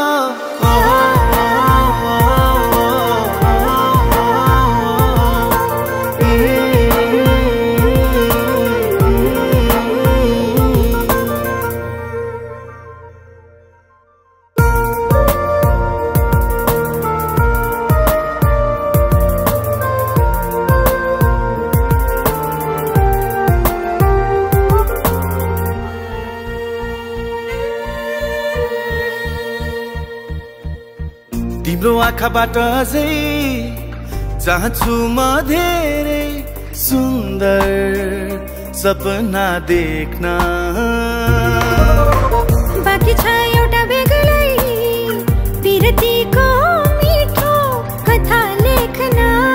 तिम्रो आँखाबाट अझै चाहन्छु म धेरै सुन्दर सपना देख्न। बाँकी छ एउटा बेग्लै पिरतीको मिठो कथा लेख्न।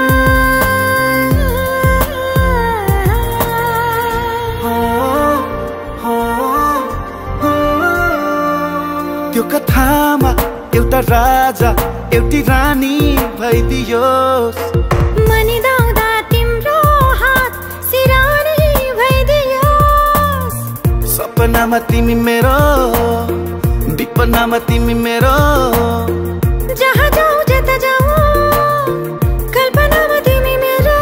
त्यो कथामा एउटा राजा एउटी रानी भइदियोस्। मनिदाउँदा तिम्रो हात सिरानी भइदियोस्। सपनामा तिमी मेरो, विपनामा तिमी मेरो, जहाँ जाऊ जता जाऊ कल्पनामा तिमी मेरो।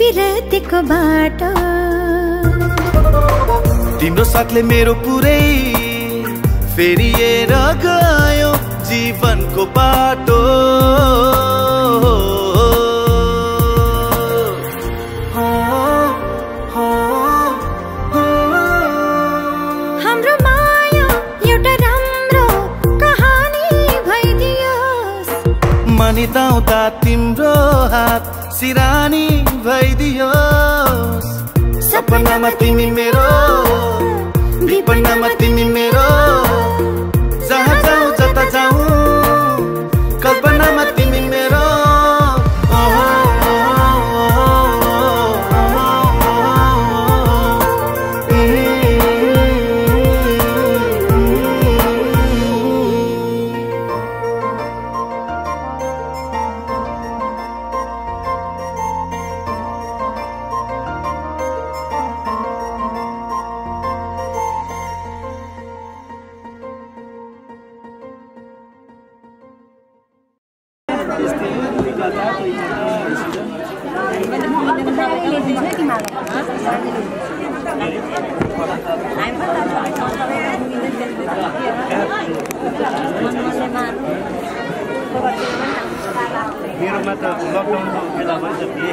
बिरतीको बाटो तिम्रो साथले मेरो पुरै फेरिएर गयो जीवनको बाटो हाम्रो माया एउटा राम्रो कहानी भइदियोस् मनिदाउँदा तिम्रो हात सिरानी भइदियोस् सपनामा तिमी मेरो विपन्नमा तिमी मेरो जहाँ जाऊ जता जाऊ कल्पनामा तिमी मेरो मेरोमा त लकडाउनको बेला भइसक्यो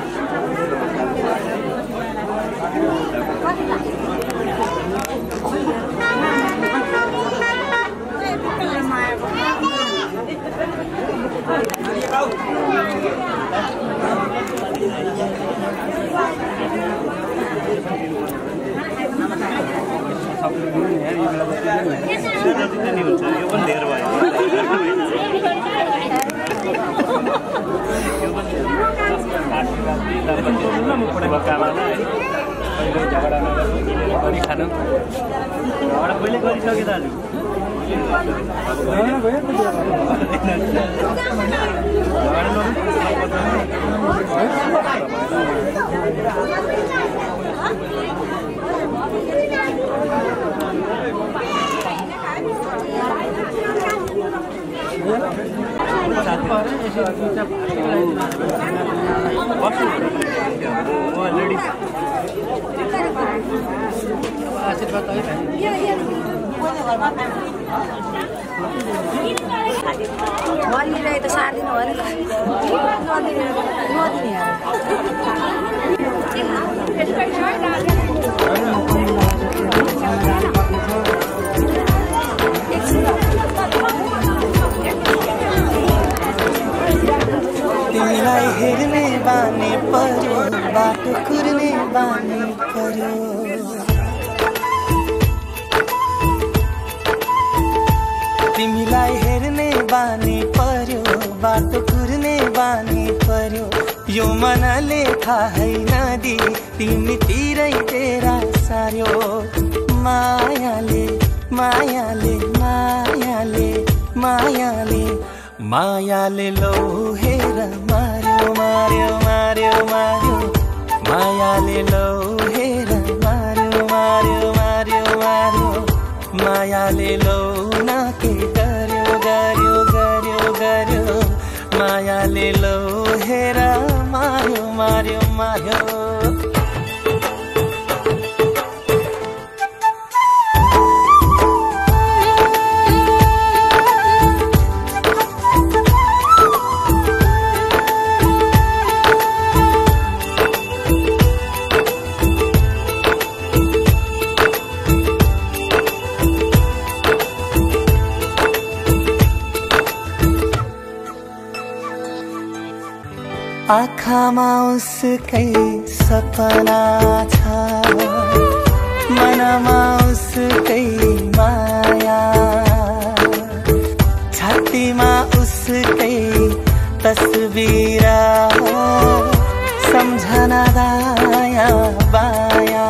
यो पनि धेर भयो पहिले गरिसके दाजु त सार्दिनु हो तिमीलाई हेर्ने बानी पर्यो बाटो कुर्ने बानी पर्यो तिमीलाई हेर्ने बानी पर्यो बाटो कुर्ने बानी पर्यो यो मनले थाहै नदी तिमीतिरै तेरा सार्यो मायाले मायाले मायाले मायाले मायाले लौ हेर मार्यो मार्यो मार्यो मार्यो मायाले लौ हेर मार्यो मार्यो मार्यो मार्यो मायाले लौ न के गर्यो गर्यो गर्यो गर्यो मायाले लौ हेर मार्यो मार्यो मार्यो आँखामा उसकै सपना छ मनमा उसकै माया छातीमा उसकै तस्बिर सम्झना दाया बाया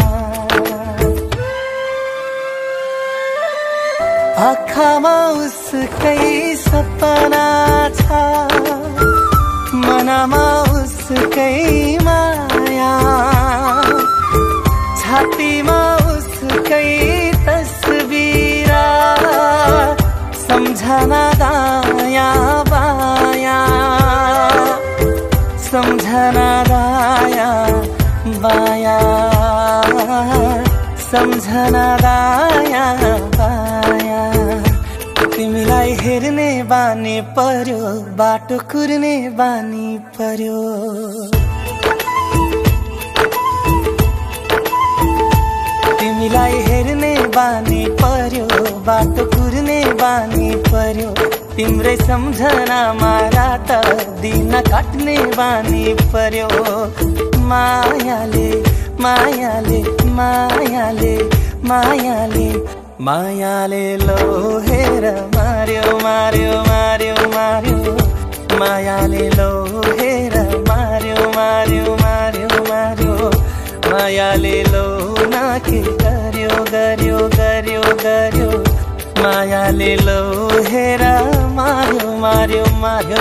आँखामा उसकै सपना छ मनमा उसकै माया छातीमा उसकै तस्बिर सम्झना दाया बाया सम्झना दाया सम्झना दाया बाया तिमीलाई हेर्ने बानी पर्यो बाटो कुर्ने बानी पर्यो तिमीलाई हेर्ने बानी पर्यो बाटो कुर्ने बानी पर्यो तिम्रै सम्झनामा रात दिन काट्ने बानी पर्यो मायाले मायाले मायाले मायाले मायाले लोहेर मार्यो मार्यो मार्यो मार्यो मायाले लोहेर मार्यो मार्यो मार्यो मार्यो मायाले लो नाके गर्यो गर्यो गर्यो गर्यो मायाले लोहेर मार्यो मार्यो मार्यो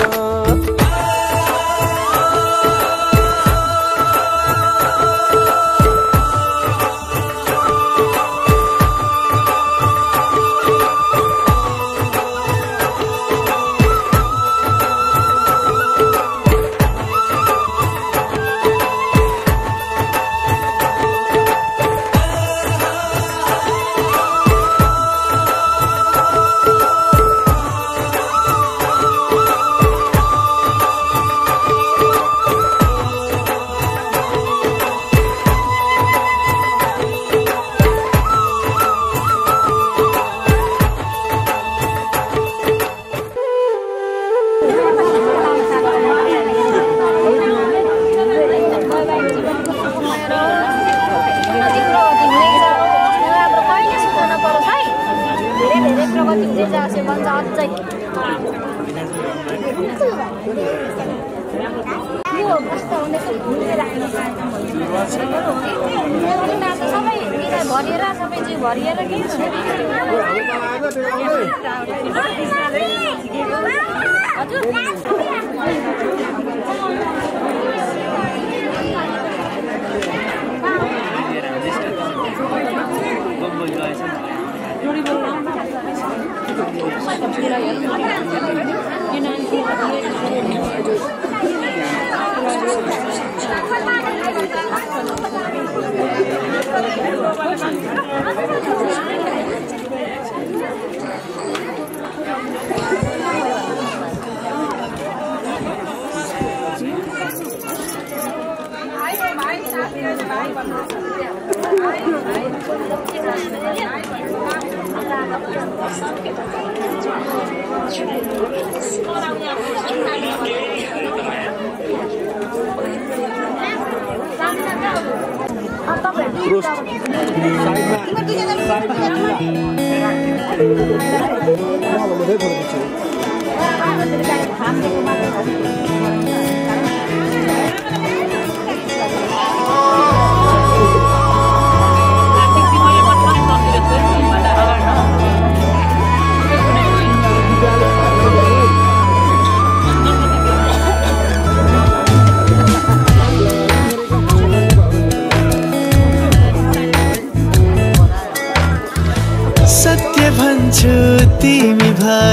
तिमी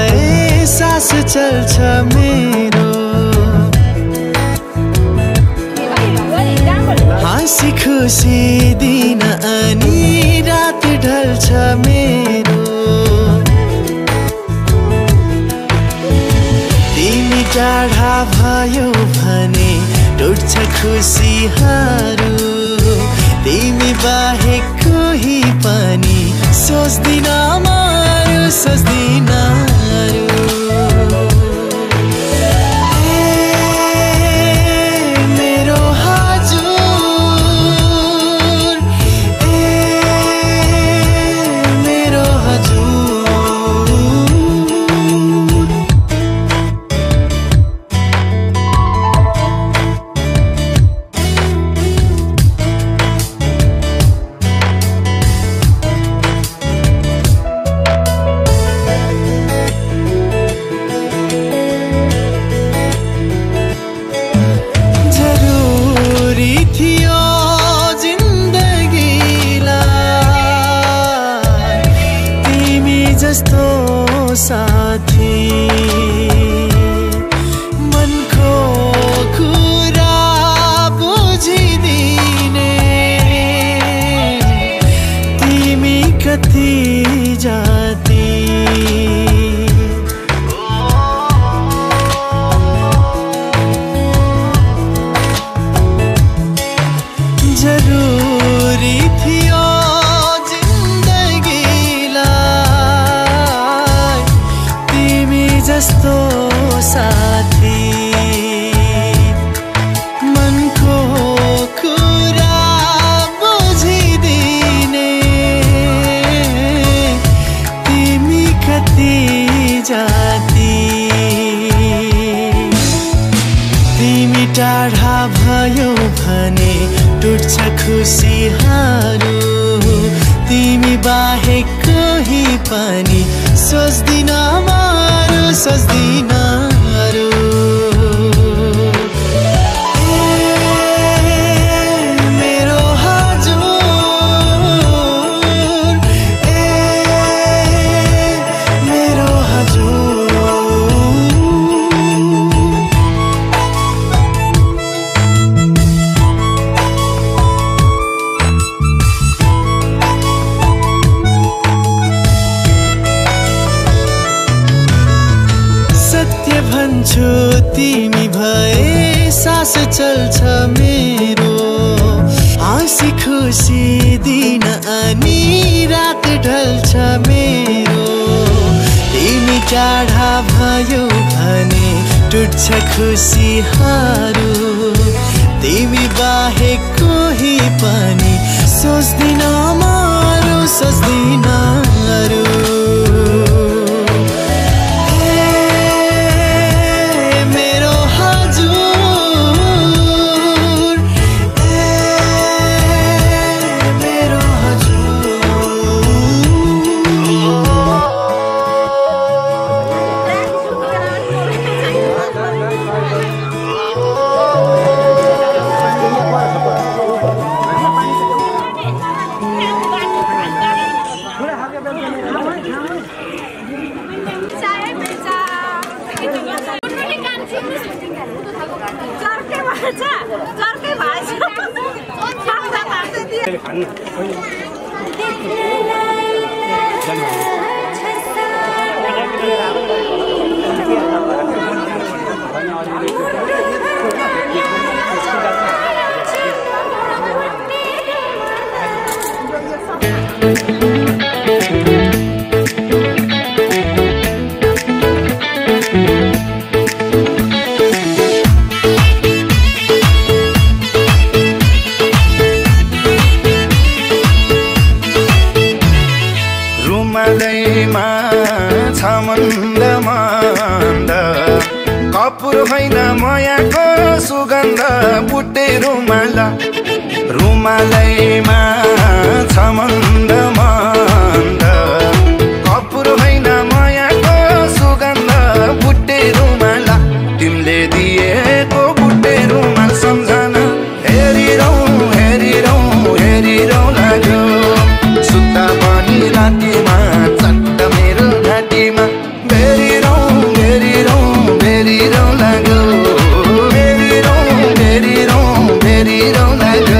भए सास चल्छ मेरो हाँसी खुसी दिन अनि रात ढल्छ मेरो तिमी टाढा भयो भने टुट्छ खुसीहरू तिमी बाहेक कोही पनि सोच्दिन मारू सोच्दिन मेरो हजुर मेरो हजुर भयो भने टुट्छ खुसीहरू तिमी बाहेक कोही पनि सोच्दिन मारू सोच्दिन अरू मेरो हजुर मेरो हजुर भन्छु तिमी भए सास चल्छ मेरो हाँसी खुसी दिन अनि रात ढल्छ मेरो तिमी टाढा भयो भने टुट्छ खुसीहरू तिमी बाहेक कोही पनि सोच्दिन मारू सोच्दिन अरू रुमालैमा छ मन्द मन्द कपुर होइन मायाको सुगन्ध बुट्टे रुमाला तिमीले दिएको बुट्टे रुमाल सम्झना हेरिरौँ हेरिरौँ हेरिरौँ लाग्यो सुत्ता पनि रातिमा चट्ट मेरो घाँटीमा बेरिरौँ बेरिरौँ बेरिरौँ लाग्यो बेरिरौँ बेरिरौँ बेरिरौँ लाग्यो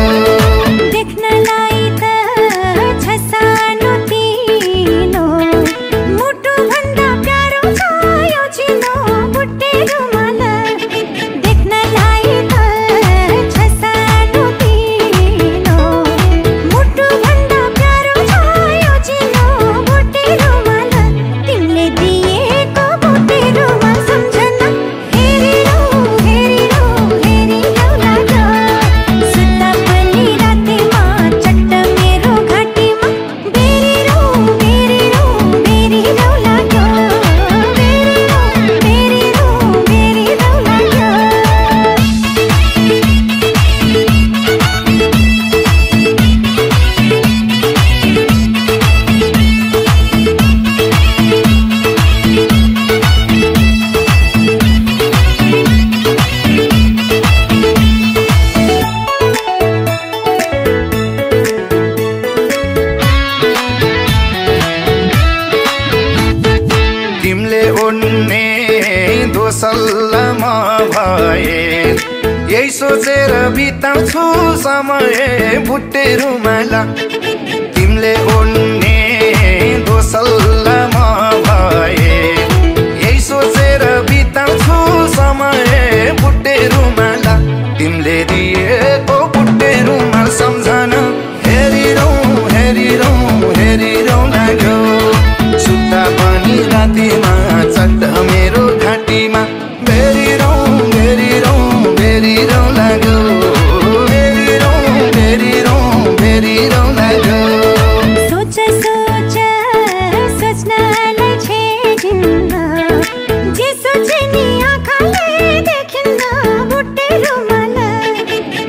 सल्लामा भए यही सोचेर बिताउँछु समय बुट्टे रुमाला तिमीले ओड्ने दोसल्लामा भए यही सोचेर बिताउँछु समय बुट्टे रुमाला तिमीले दिएको बुट्टे रुमाल सम्झना हेरिरौँ हेरिरौँ हेरिरौँ लाग्यो सुत्ता पनि रातिमा चट्ट मेरो घाँटीमा बेरिरौँ बेरिरौँ बेरिरौँ लाग्यो बेरिरौँ बेरिरौँ बेरिरौँ लाग्यो सोच सोच सोच्नलाई छेकिन्न जे सोचे नि आँखाले देखिन्न बुट्टे रुमाल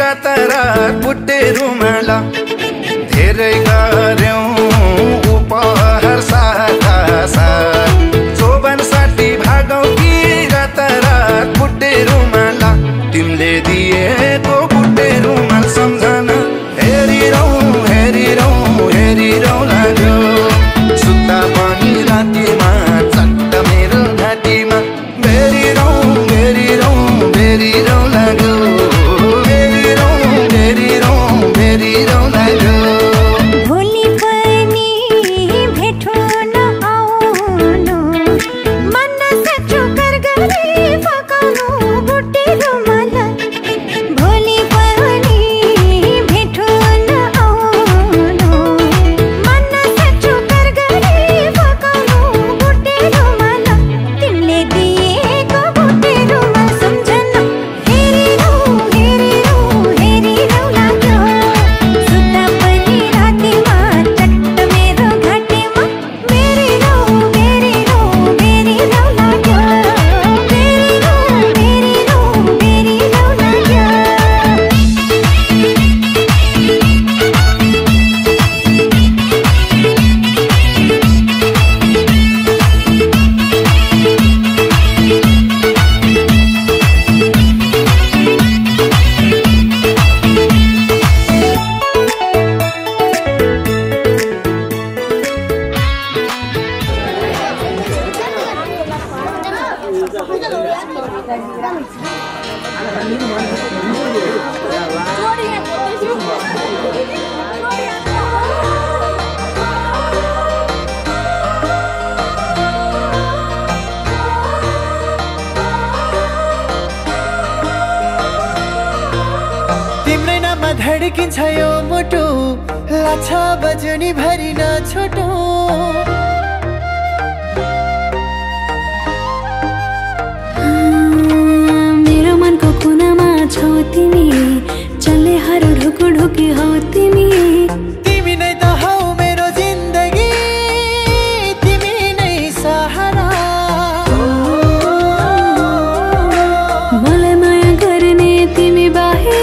रातारात बुट्टे रुमाला धेरै गर्यौं उपहार साथा साथ जोबन साठी भागौ कि रातारात बुट्टे रुमाला तिमीले दिएको बुट्टे रुमाल सम्झना हेरिरहँ हेरिरहँ हेरिरहँ लाग्यो सुत्दा पनि रातिमा चट्ट मेरो घाँटीमा बेरिरहँ बेरिरहँ बेरिरहँ लाग्यो बेरिरहँ बेरिरहँ बेरिरहँ लाग्यो धड्किन्छ यो मुटु लाग्छ बजुनी भरि नछुटु मेरो मनको कुनामा छौ तिमी चल्ने हर ढुकु ढुकी हौ तिमी तिमी नै त हौ मेरो जिन्दगी तिमी नै सहारा मलाई माया गर्ने तिमी बाहेक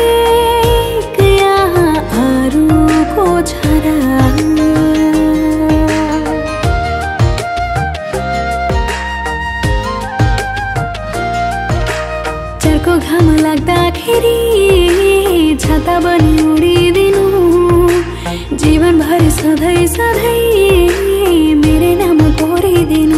चर्को घाम लाग्दाखेरि छाता बनी उडिदिनु जीवनभरि सधैँ सधैँ मेरो नाम कोरिदिनु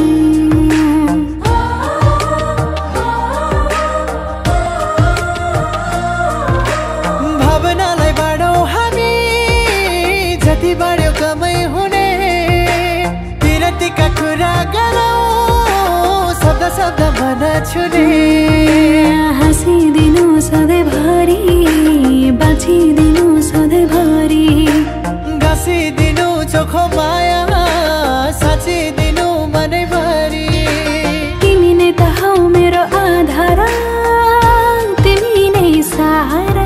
भावनालाई बाँडौ हामी जति बाँड्यो कमै हुने विरतिका कुरा गरौँ शब्द शब्द मन छुने हाँसिदिनु सधैँभरि बाँचिदिनु सधैँभरि गाँसिदिनु चोखो माया साँचिदिनु मनैभरि तिमी नै त हौ मेरो आधार तिमी नै सहारा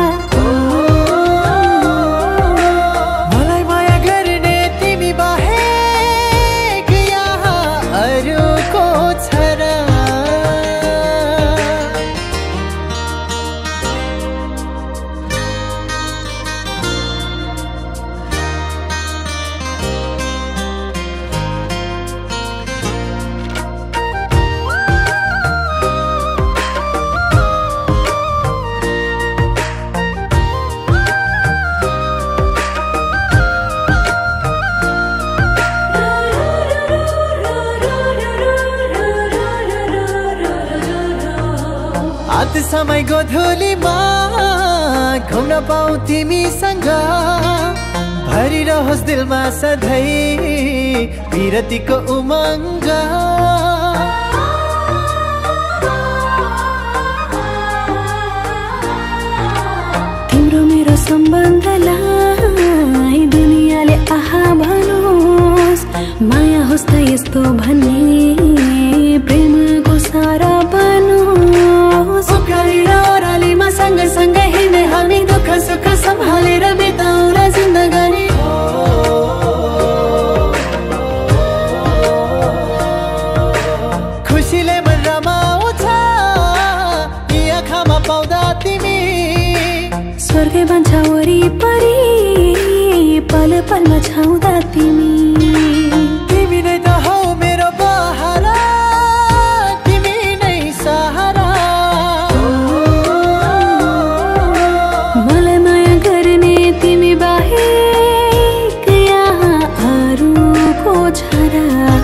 मलाई माया गर्ने तिमी बाहेक यहाँ अरूको छ र आत समय गोधुलीमा घुम्न पाऊ तिमीसँग भरिरहोस् दिलमा सधैँ विरतिको उमङ्ग तिम्रो मेरो सम्बन्धलाई दुनियाँले आहा भनोस् माया होस् त यस्तो भन्ने प्रेमको सारा बनोस् ओरालीमा सँगसँगै हिँड्ने हामी दुःख सुख सम्हालेर बिताउला जिन्दगानी खुसीले मन रमाउँछ यी आँखामा पाउँदा तिमी पलमा छाउँदा तिमी तिमी नै त हौ मेरो बहारा तिमी नै सहारा मलाई माया गर्ने तिमी बाहेक यहाँ अरूको छारा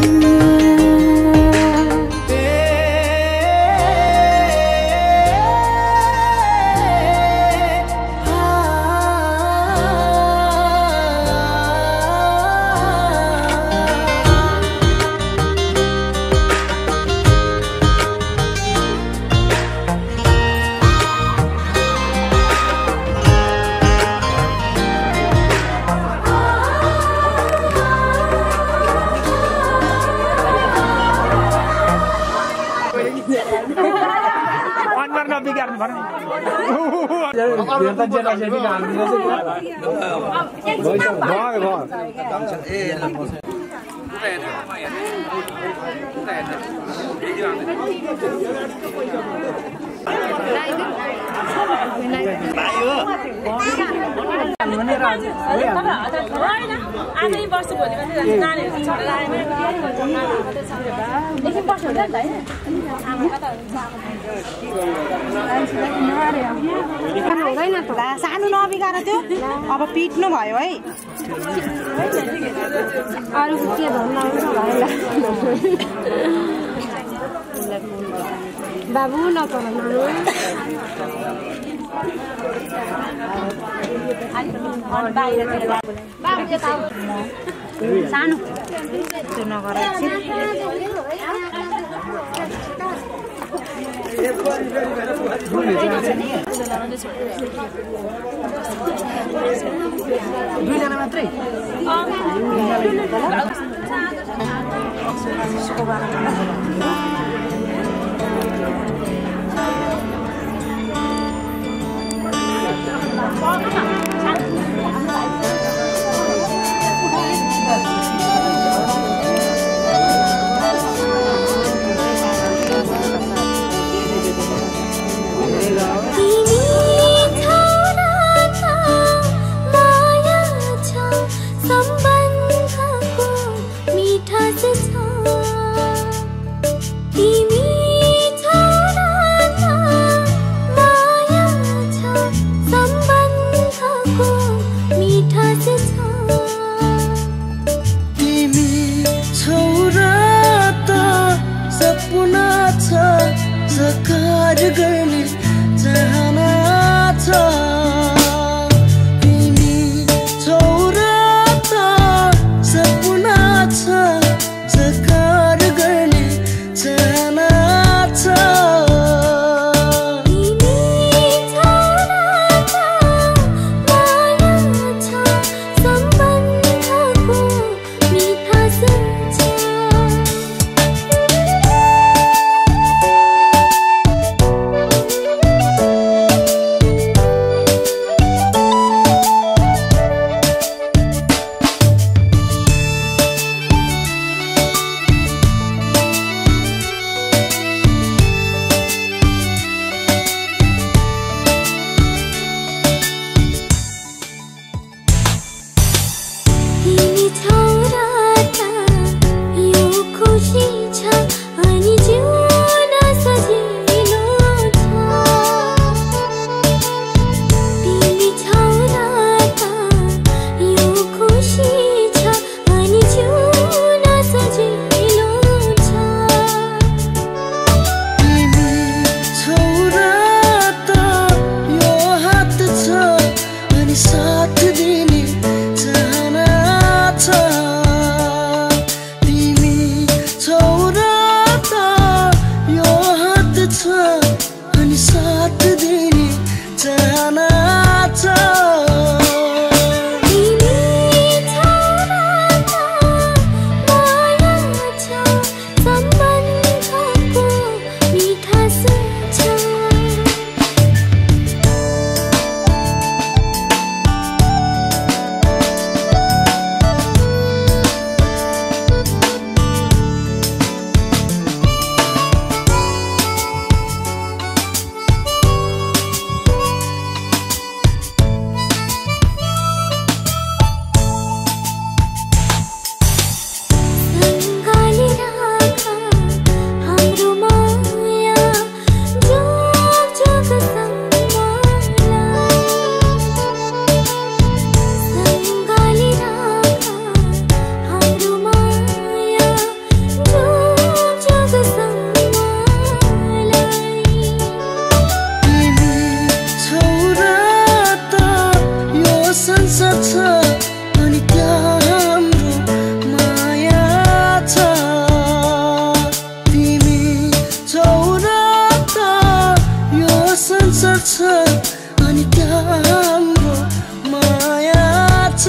हुँदैन थोडा सानो नबिगाएर त्यो अब पिट्नु भयो है अरू के भन्नु बाबु नचलाउनु सानो त्यो नगर दुईजना मात्रै so छ अनि त्यहाँ हाम्रो माया छ तिमी छौ र त यो संसार छ अनि त्यहाँ हाम्रो माया छ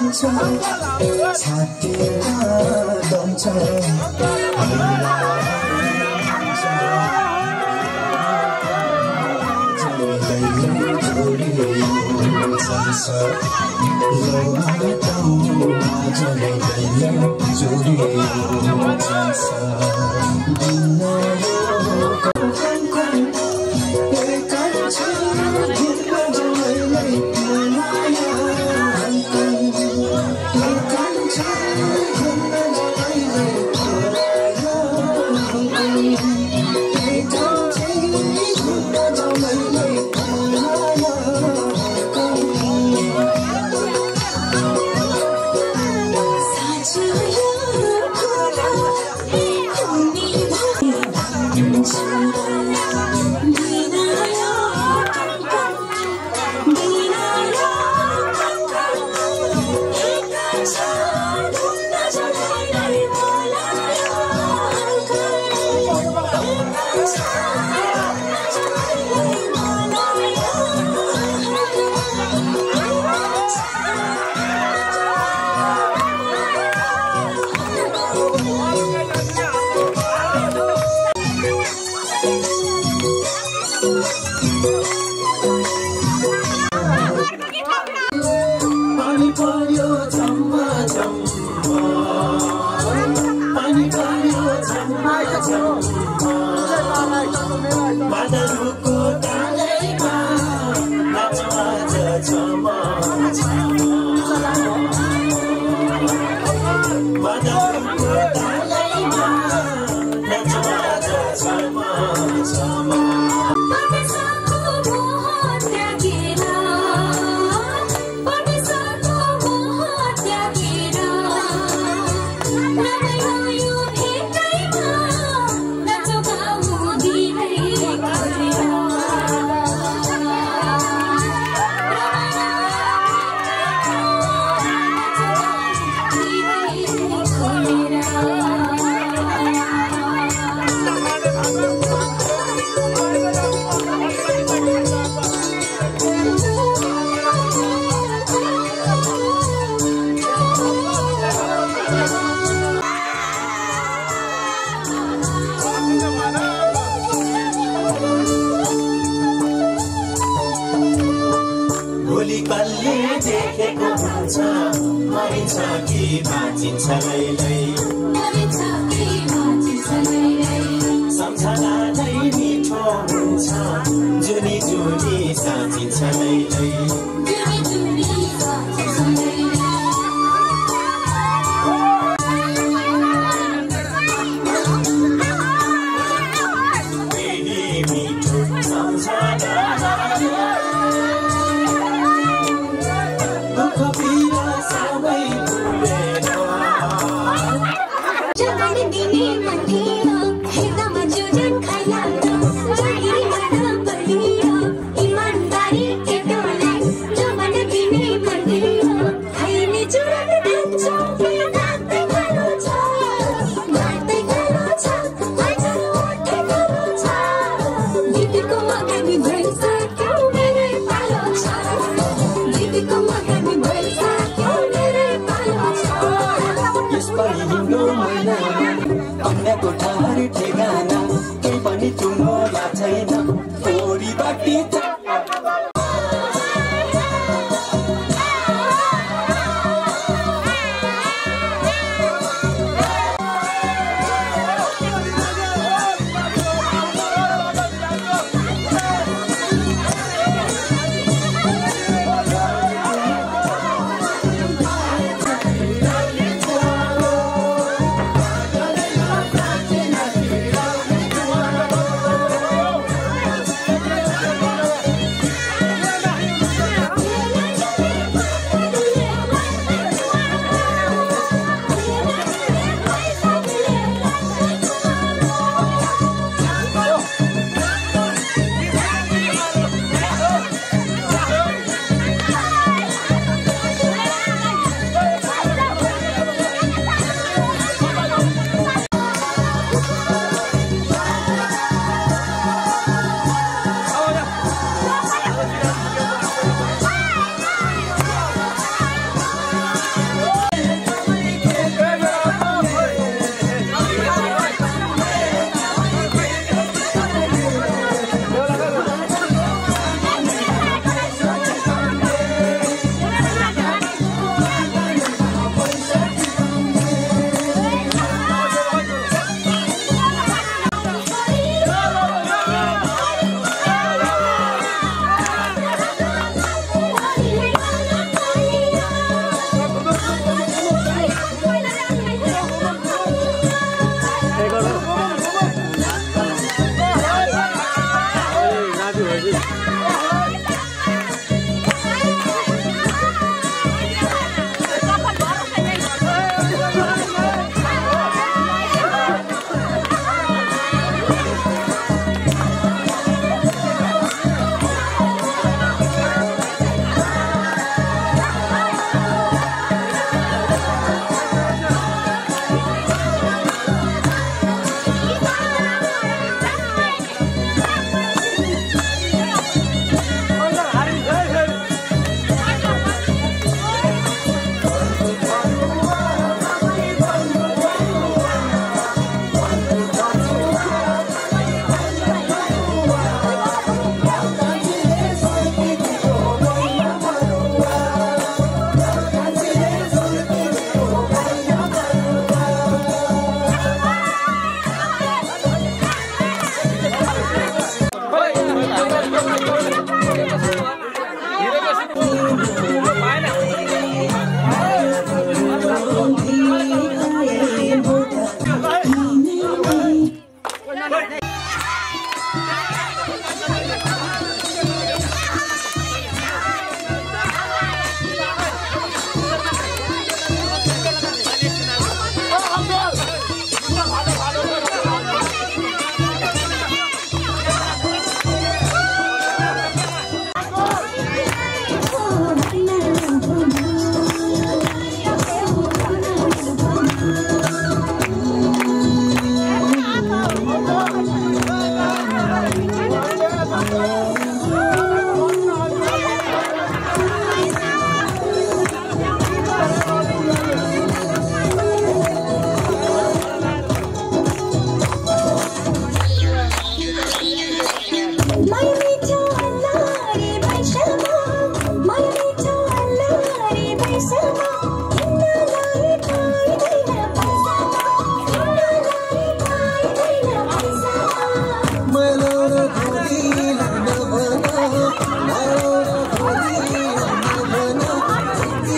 जान्छ छातीमा दन्छ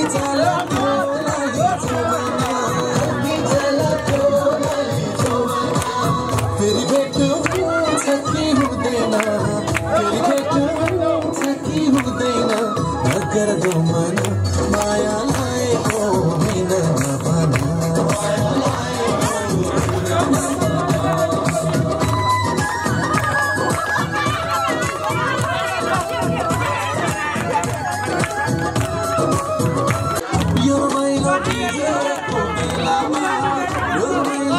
फेरि भेट हुन्छ कि हुँदैन फेरि भेट हुन्छ कि हुँदैन नगर दो मन माया लागेको होइन नभन यो मैलो बिजेको बेलामा यो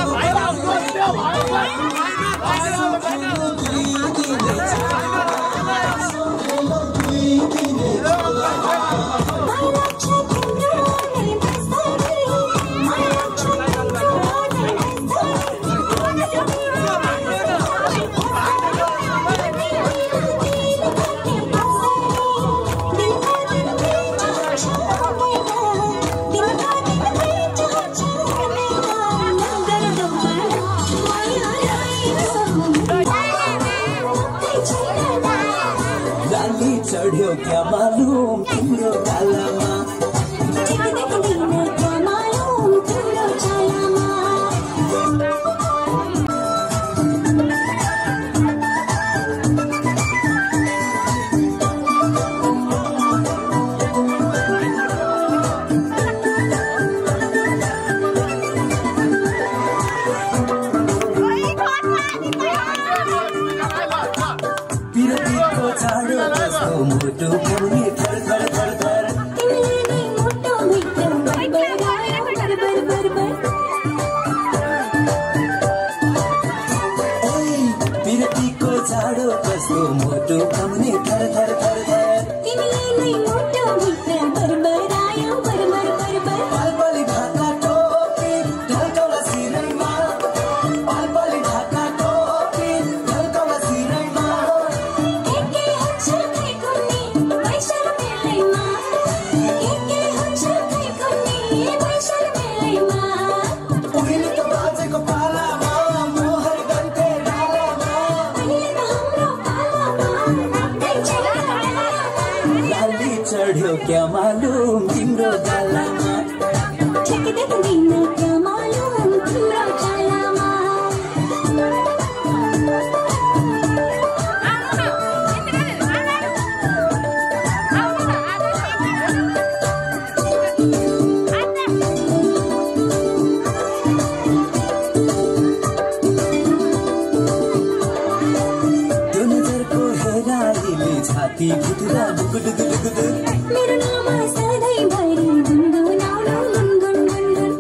चढ्यो क्या मालूम तिम्रो गालामा क्या मालूम तिम्रो छालामा पिरतीको चाडो कस्तो मुटु पुर्ने थर थर थर थर तिमीले मुटु भित्र बरबरायो बर बर बर बर ए पिरतीको चाडो कस्तो मुटु पुर्ने थर थर थर थर तिमीले मुटु भित्र बरबरायो बर बर बर बर पालपाली ढाका टोपी ढल्काउला सिरैमा पालपाली ढाका टोपी ढल्काउला सिरैमा चढ्यो क्या मालूम तिम्रो गालामा ठिक देख्दिन क्या मालूम तिम्रो गालामा त्यो नजरको हेराइले छाती भित्र डुगु डुगु डुगु मेरो नाम सधैँभरि गुनगुनाउनु गुनगुन गुनगुन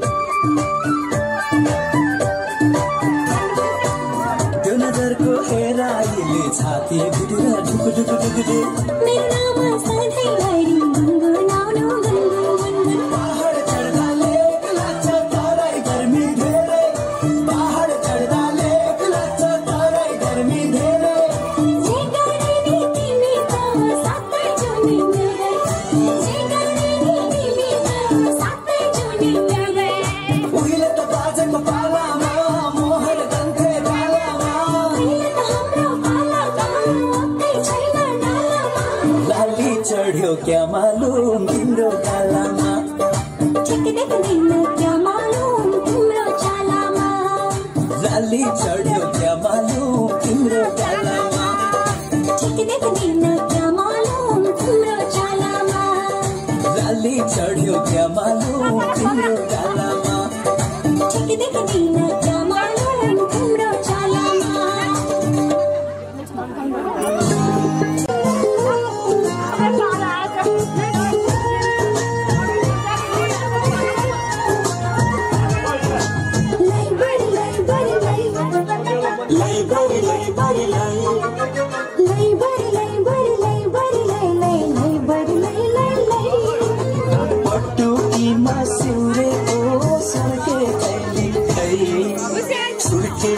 त्यो नजरको हेराइले छाती भित्र डुगु डुगु डुगु मेरो नाम सधैँभरि गुनगुनाउनु गुनगुन गुनगुन पहाड चढ्दा लेक लाग्छ तराई गर्मी धेरै पहाड चढ्दा लेक लाग्छ तराई गर्मी धेरै उहिले त बाजेको पालामा मोहर गन्थे डालामा लाली चढ्यो क्या मालूम तिम्रो गालामा ठिक देख्दिन क्या मालूम तिम्रो छालामा लाली चढ्यो क्या मालूम तिम्रो गालामा ठिक देख्दिन क्या मालूम तिम्रो छालामा लाली चढ्यो क्या मालूम तिम्रो गालामा ठिक देख्दिन क्या मालूम तिम्रो छालामा पट्टुकीमा सिउरेको सर्के कहिले खै सुर्के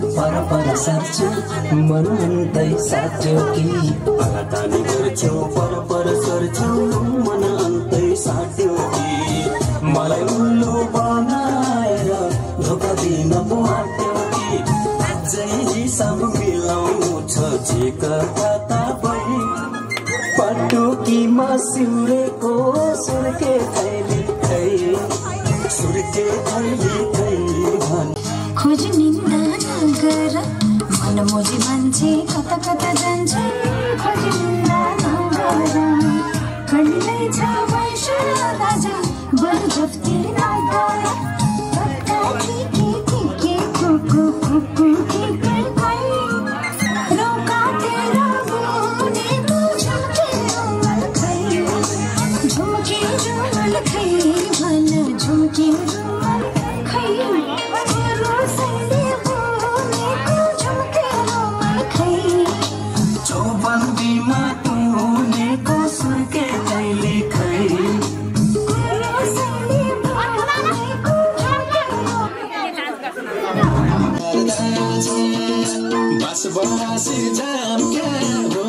पर पर सर्छु मन अन्तै साट्यो कि आलाटानी गर्छौ पर पर सर्छु मन अन्तै साट्यो कि मलाई उल्लु बनाएर धोका दिन पाट्यो कि अझै हिसाब मिलाउनु छ जे कता तपाईँ पटुकीमा सिउरेको सुर्के थैली खै सुर्के थैली थैली भन् खोज निन्दा नगर मन मोजी मान्छे कता कता जान्छ खोज निन्दा नगर कहिल्यै छ वैश्य राजा बर जफ्ती नगर कता के कुकु कुकु के कोइ रोका तेरा बोनेको झुमके रुमल खै झुमके रुमल खै भन झुमके रुमल खै चौबन्दीमा टुनेको सुर्के थैली खै बस बसी जाम क्या हो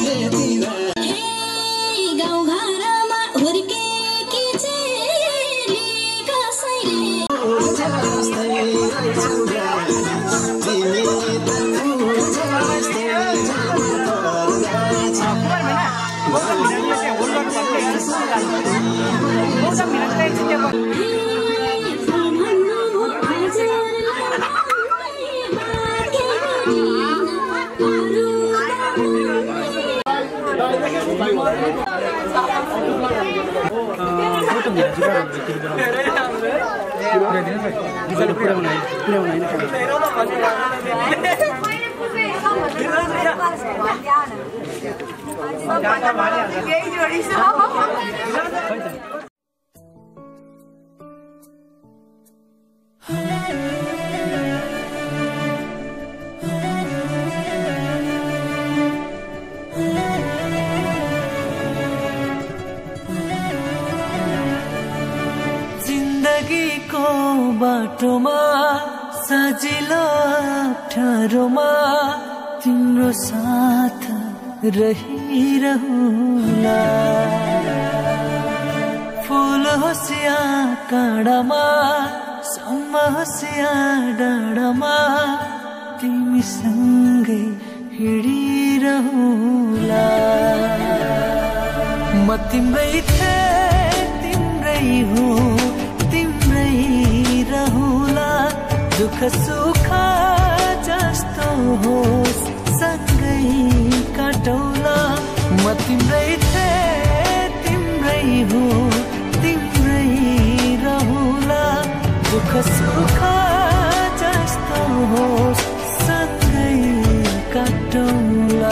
गाउँ घरमा हुर्केकी चेली कसैले जिन्दगीको बाटोमा सजिलो अप्ठ्यारोमा तिम्रो साथ रहिरहुला फूल होस् या काँडामा सम्म होस् या डाँडामा तिमीसँगै हिँडिरहुला म तिम्रै थिएँ तिम्रै हो तिम्रै रहुला दुःख सुख जस्तो होस् सँगै काटौला म तिम्रै थिएँ तिम्रै हो तिम्रै रहुला दुःख सुख जस्तो होस् सँगै काटौला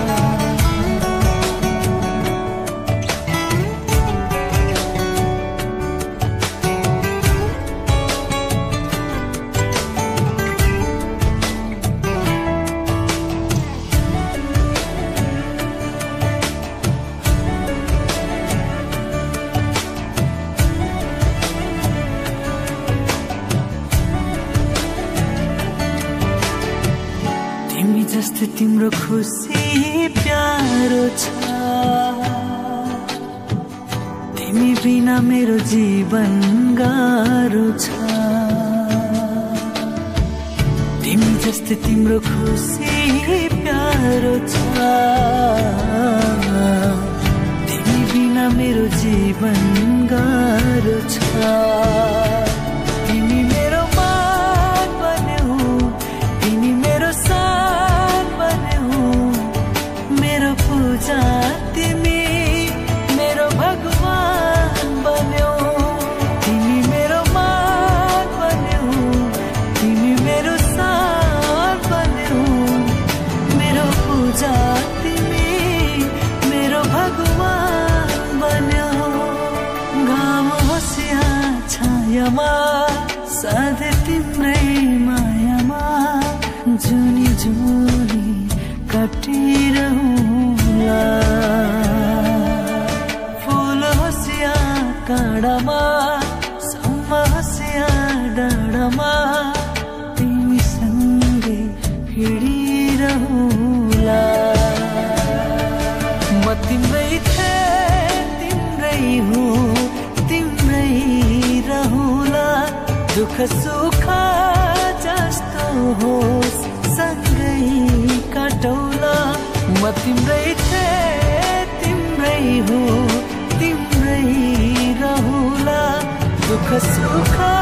जस्तो तिम्रो खुसी प्यारो छ तिमी बिना मेरो जीवन गाह्रो छ तिमी जस्तो तिम्रो खुसी प्यारो छ तिमी बिना मेरो जीवन गाह्रो छ तिमी मेरो मान बन्यौ तिमी मेरो पूजा तिमी मेरो भगवान बन्यौ तिमी मेरो मान बन्यौ तिमी मेरो साथ बन्यौ मेरो पूजा तिमी मेरो भगवान बन्यौ घाम होस् या छायामा सधैँ तिम्रै मायामा जुनी जुनी काटिरहुला फूल होस् या काँडामा सम्म होस् या डाँडामा तिमीसँगै रहूला म तिम्रै थिएँ तिम्रै हुँ तिम्रै रहूला दुःख सुख जस्तो होस् सँगै काटौला म तिम्रै थिएँ तिम्रै हुँ तिम्रै रहूला दुःख सुख